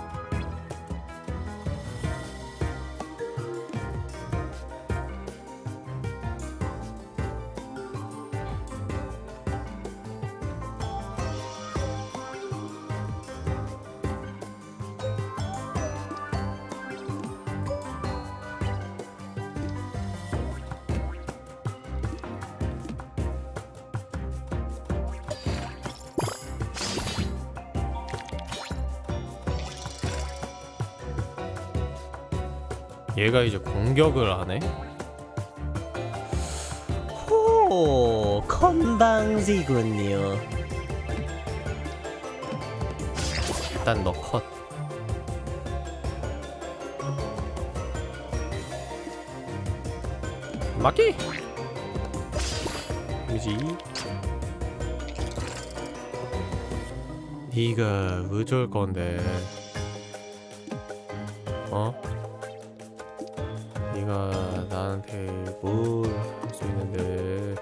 Speaker 1: 얘가 이제 공격을 하네? 호, 건방지군요. 일단 너 컷. 막기! 그지? 니가 어쩔 건데? 어? 네가 나한테 뭘 할 수 있는데.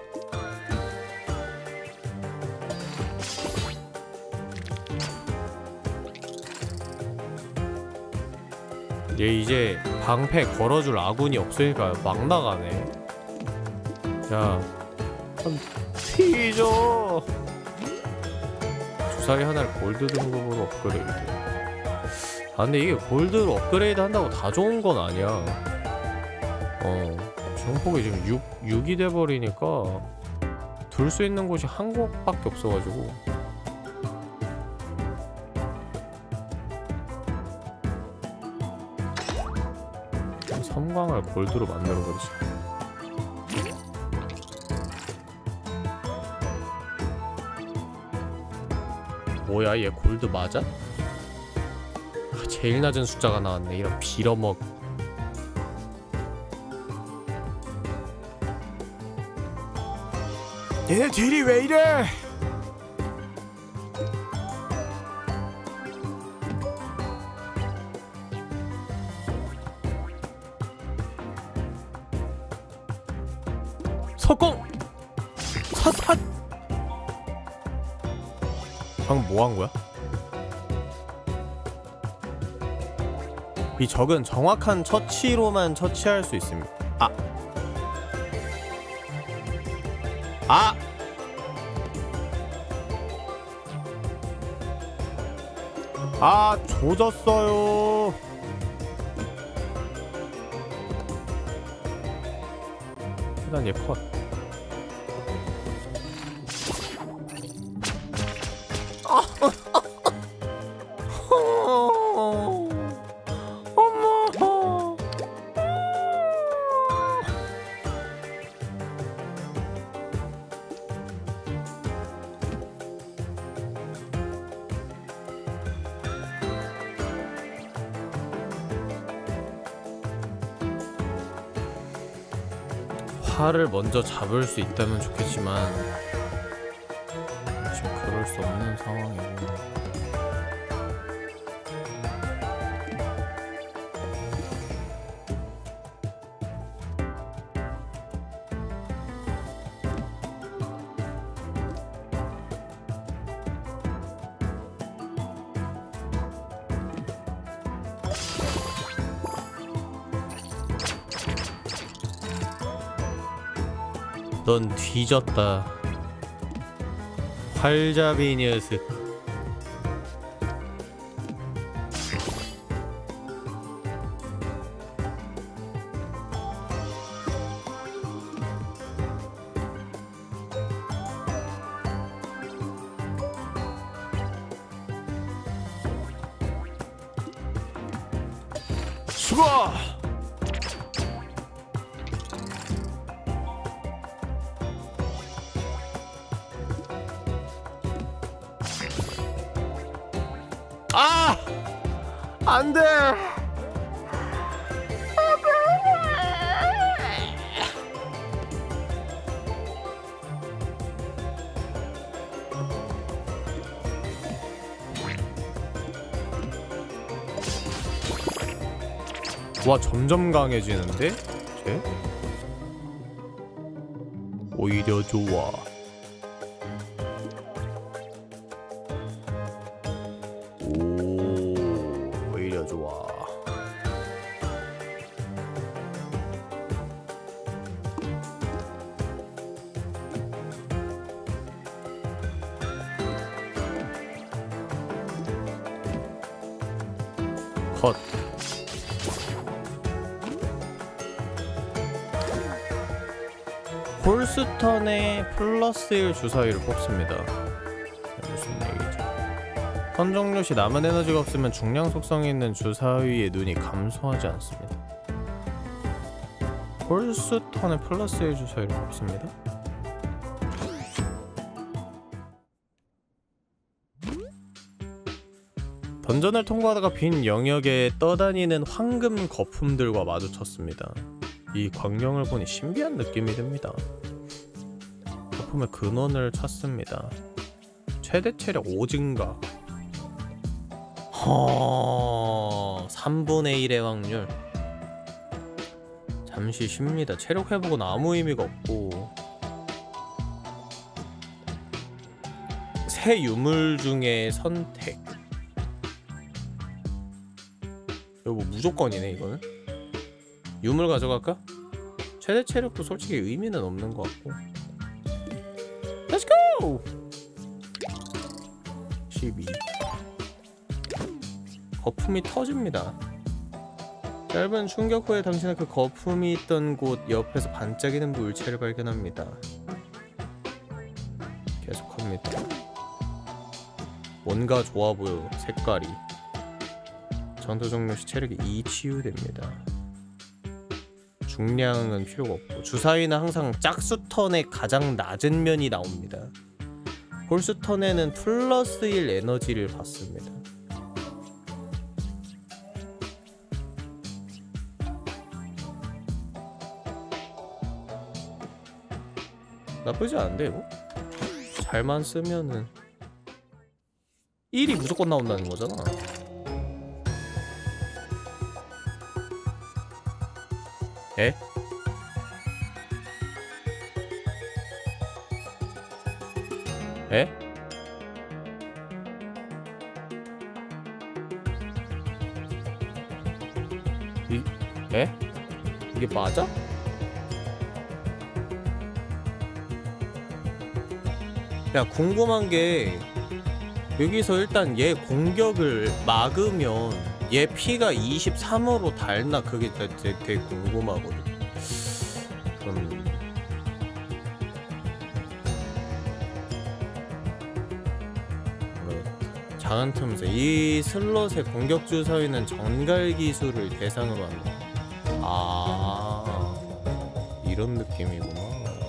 Speaker 1: 얘 이제 방패 걸어줄 아군이 없으니까 막 나가네. 야, 한 튀죠. 주사위 하나를 골드 등급으로 업그레이드. 아 근데 이게 골드로 업그레이드 한다고 다 좋은 건 아니야. 어, 증폭이 지금 육, 육이 돼버리니까 둘 수 있는 곳이 한 곳밖에 없어가지고. 섬광을 골드로 만들어버리자. 뭐야, 얘 골드 맞아? 아, 제일 낮은 숫자가 나왔네. 이런 빌어먹. 얘네 딜이 왜 이래? 석공! 사삿! 방금 뭐 한 거야? 이 적은 정확한 처치로만 처치할 수 있습니다. 아! 아! 아, 조졌어요. 일단 얘 컷. 어머. 화를 먼저 잡을 수 있다면 좋겠지만 지금 그럴 수 없는 상황이고. 넌 뒤졌다. 활잡이 녀석.
Speaker 2: 수고! 아! 안 돼! 와, 점점 강해지는데? 쟤? 오히려 좋아. 오, 오히려 좋아. 컷. 홀스턴의 플러스 일 주사위를 뽑습니다. 무슨 얘기죠? 턴 종료 시 남은 에너지가 없으면 중량 속성이 있는 주사위의 눈이 감소하지 않습니다. 홀스턴의 플러스 일 주사위를 뽑습니다. 던전을 통과하다가 빈 영역에 떠다니는 황금 거품들과 마주쳤습니다. 이 광경을 보니 신비한 느낌이 듭니다. 거품의 근원을 찾습니다. 최대 체력 오 증가. 허... 삼분의 일의 확률. 잠시 쉽니다. 체력 회복은 아무 의미가 없고 새 유물 중에 선택. 이거 뭐 무조건이네 이거는. 유물 가져갈까? 최대 체력도 솔직히 의미는 없는 것 같고. Let's go! 십이. 거품이 터집니다. 짧은 충격 후에 당신은 그 거품이 있던 곳 옆에서 반짝이는 물체를 발견합니다. 계속합니다. 뭔가 좋아 보여, 색깔이. 전투 종료 시 체력이 이 치유됩니다. 중량은 필요가 없고 주사위는 항상 짝수턴의 가장 낮은 면이 나옵니다. 홀스턴에는 플러스 일 에너지를 받습니다. 나쁘지 않은데 이거? 잘만 쓰면은 일이 무조건 나온다는 거잖아. 에? 에? 이, 에? 이게 맞아? 야, 궁금한 게 여기서 일단 얘 공격을 막으면 얘 피가 이십삼으로 달나? 그게 되게, 되게 궁금하거든. 그럼 작은 틈새. 이 슬롯의 공격 주사위는 전갈 기술을 대상으로 한다. 아, 이런 느낌이구나.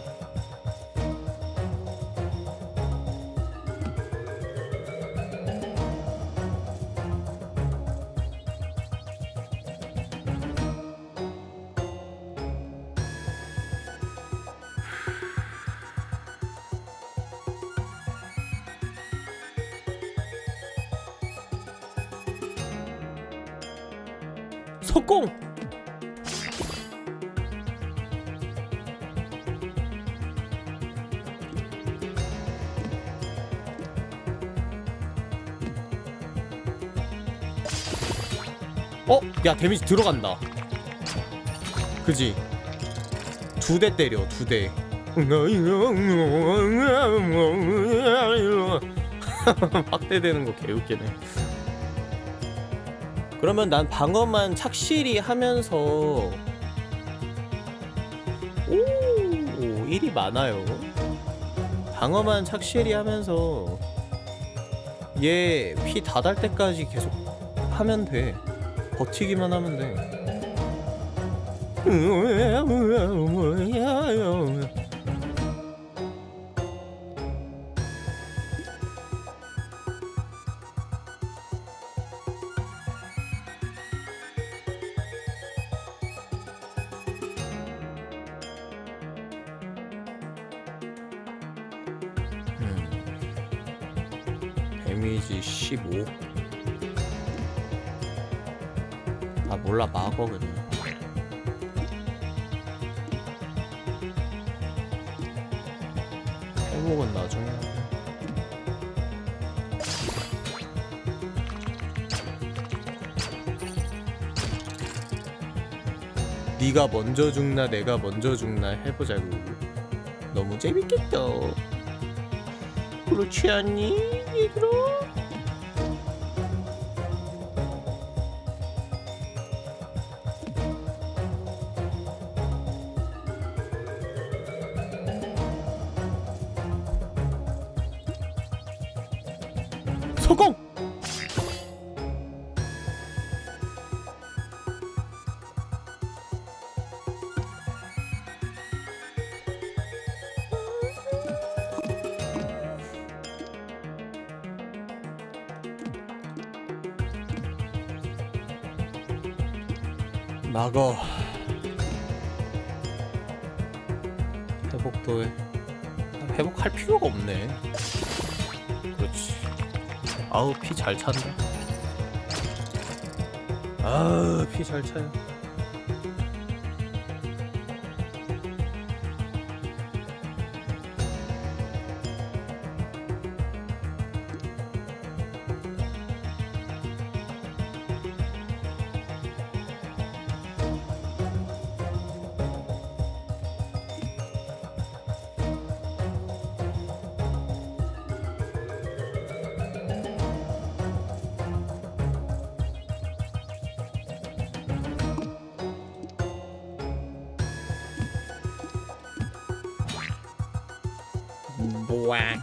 Speaker 2: 속공! 어? 야, 데미지 들어간다. 그지? 두 대 때려, 두 대. 확대되는 거 개웃기네. 그러면 난 방어만 착실히 하면서 오 일이 많아요. 방어만 착실히 하면서 얘 피 다 달 때까지 계속 하면 돼. 버티기만 하면 돼. 데미지 십오. 아 몰라 막어 그냥. 회복은 나중에 하고. 네가 먼저 죽나 내가 먼저 죽나 해보자고. 너무 재밌겠다. 그렇지 않니 얘들아? 성공! 막어. 회복도 해. 회복할 필요가 없네. 그렇지. 아우 피 잘 찬다. 아우 피 잘 차요. 뭐야?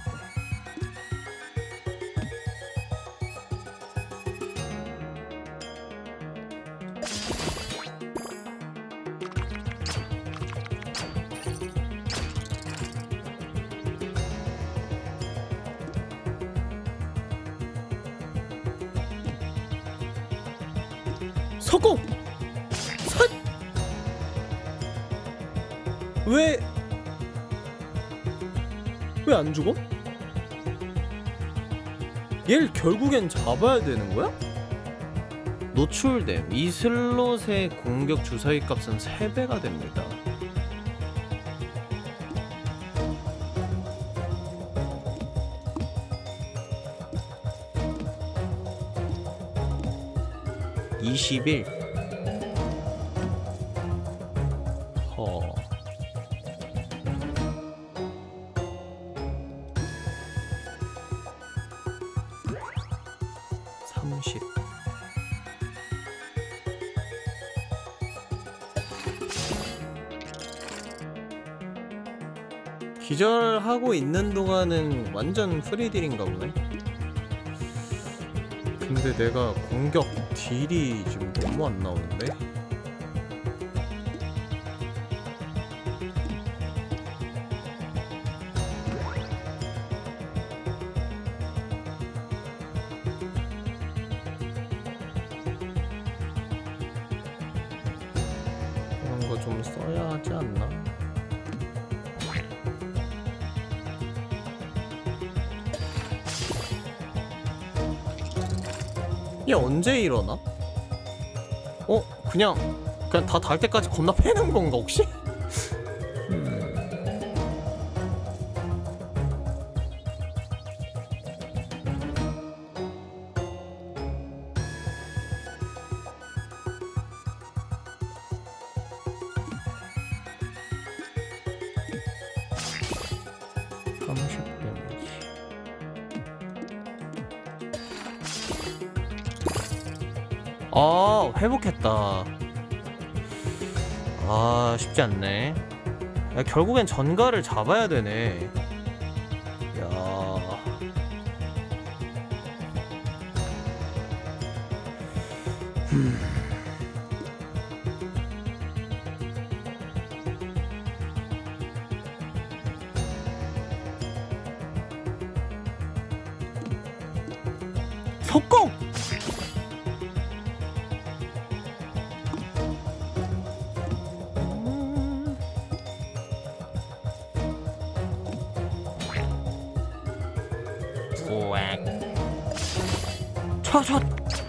Speaker 2: 성공! 삿! 왜? 왜 안 죽어? 얘를 결국엔 잡아야 되는 거야? 노출됨. 이 슬롯의 공격 주사위 값은 세 배가 됩니다. 이십일. 허. 삼십. 기절하고 있는 동안은 완전 프리딜인가 보네. 근데 내가 공격 딜이 지금 너무 안 나오는데? 그런 거 좀 써야 하지 않나? 얘 언제 일어나? 어? 그냥 그냥 다 달 때까지 겁나 패는 건가 혹시? 음. 삼십 데미지. 아, 회복했다. 아, 쉽지 않네. 야, 결국엔 전가를 잡아야 되네. 야. 음. 속공! 우악. 촥촥.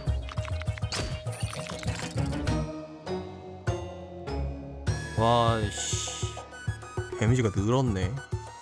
Speaker 2: 와, 씨. 데미지가 늘었네.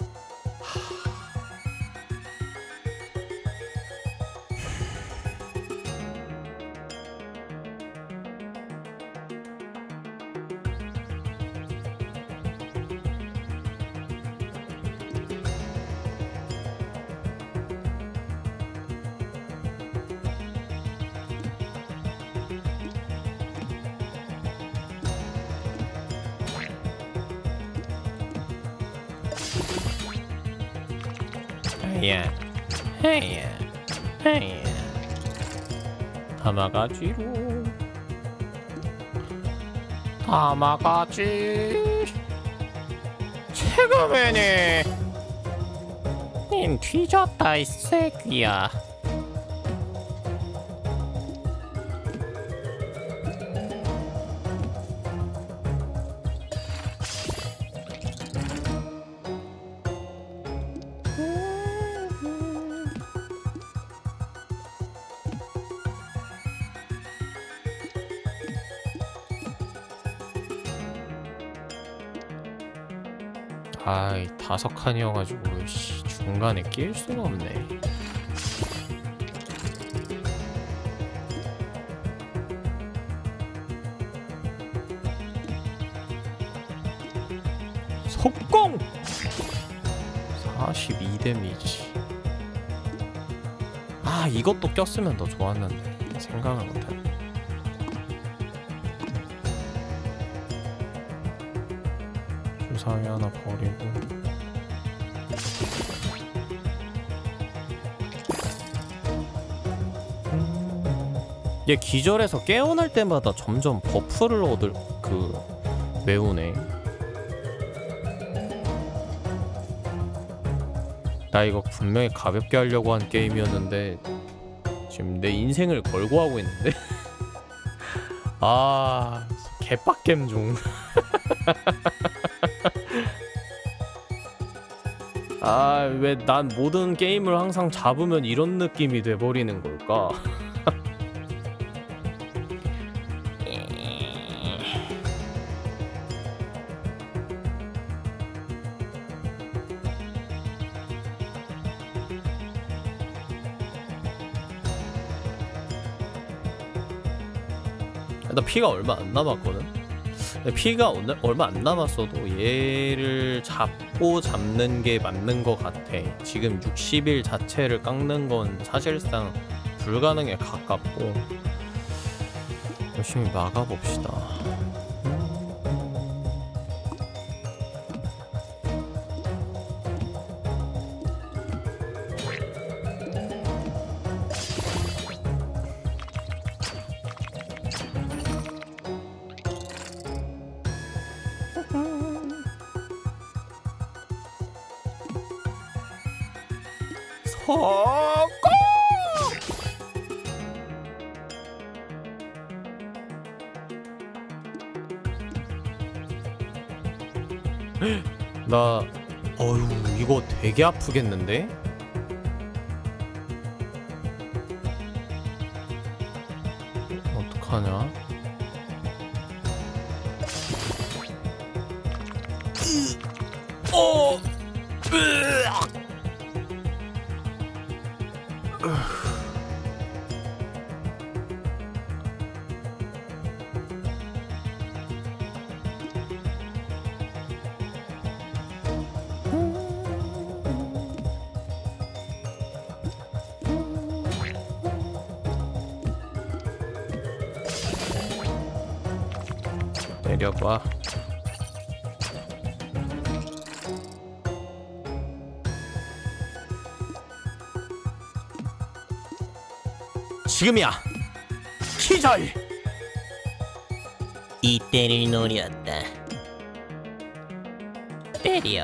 Speaker 2: 헤이야, 헤이야, 헤이야. 다마가지로, 다마가지. 지금이니 닌 뒤졌다 이 새끼야. 아이, 다섯 칸이어가지고 씨, 중간에 낄 수가 없네. 속공! 사십이 데미지. 아, 이것도 꼈으면 더 좋았는데 생각을 못하네. 주사위 하나 버리고. 음... 얘 기절해서 깨어날 때마다 점점 버프를 얻을 그 매우네. 나 이거 분명히 가볍게 하려고 한 게임이었는데 지금 내 인생을 걸고 하고 있는데. 아, 개빡겜 중. 아, 왜 난 모든 게임을 항상 잡으면 이런 느낌이 돼버리는 걸까? 나 피가 얼마 안 남았거든? 피가 얼마 안 남았어도 얘를 잡고 잡는 게 맞는 것 같아. 지금 육십 일 자체를 깎는 건 사실상 불가능에 가깝고 열심히 막아봅시다. 어, 나 어휴, 이거 되게 아프겠는데? 어떡하냐? 어! 으악!
Speaker 1: 내려봐.
Speaker 2: 지금이야. 기절.
Speaker 3: 이때를 노렸다. 때려.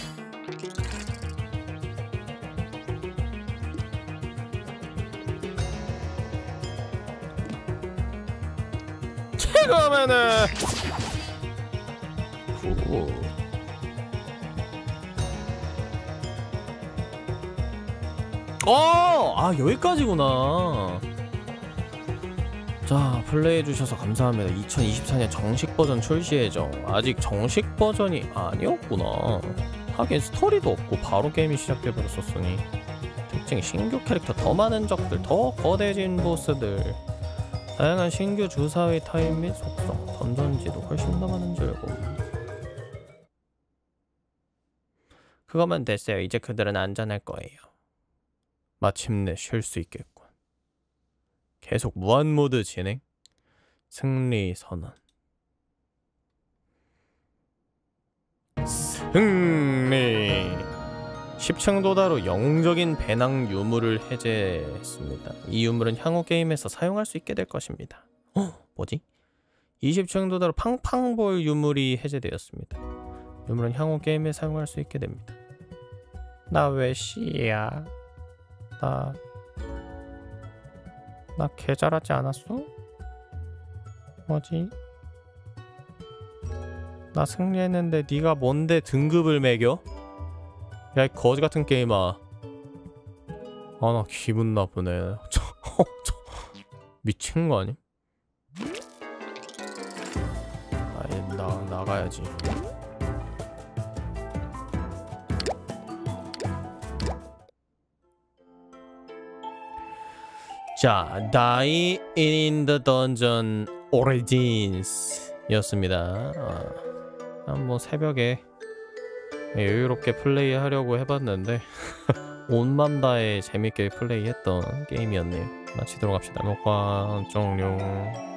Speaker 2: 그러면은
Speaker 1: 오.
Speaker 2: 어! 아 여기까지구나.
Speaker 1: 자, 플레이해주셔서 감사합니다. 이천이십사 년 정식 버전 출시 예정. 아직 정식 버전이 아니었구나. 하긴 스토리도 없고 바로 게임이 시작돼버렸었으니. 특징 신규 캐릭터, 더 많은 적들, 더 거대해진 보스들, 다양한 신규 주사위 타입 및 속성, 던전지도 훨씬 더 많은 즐거움. 그거만 됐어요. 이제 그들은 안전할 거예요. 마침내 쉴 수 있겠군. 계속 무한 모드 진행. 승리 선언. 승리. 십 층 도다로 영웅적인 배낭 유물을 해제했습니다. 이 유물은 향후 게임에서 사용할 수 있게 될 것입니다. 어? 뭐지? 이십 층 도다로 팡팡볼 유물이 해제되었습니다. 유물은 향후 게임에 사용할 수 있게 됩니다. 나 왜 C야? 나... 나 개잘하지 않았어? 뭐지? 나 승리했는데 네가 뭔데 등급을 매겨? 야, 이 거지 같은 게임아. 아, 나 기분 나쁘네. 저, 저 미친 거 아님? 아니, 나 나가야지. 자, Die in the Dungeon Origins 였습니다. 아, 뭐 새벽에 여유롭게 플레이하려고 해봤는데 온맘 다해 재밌게 플레이했던 게임이었네요. 마치도록 합시다. 녹화 종료.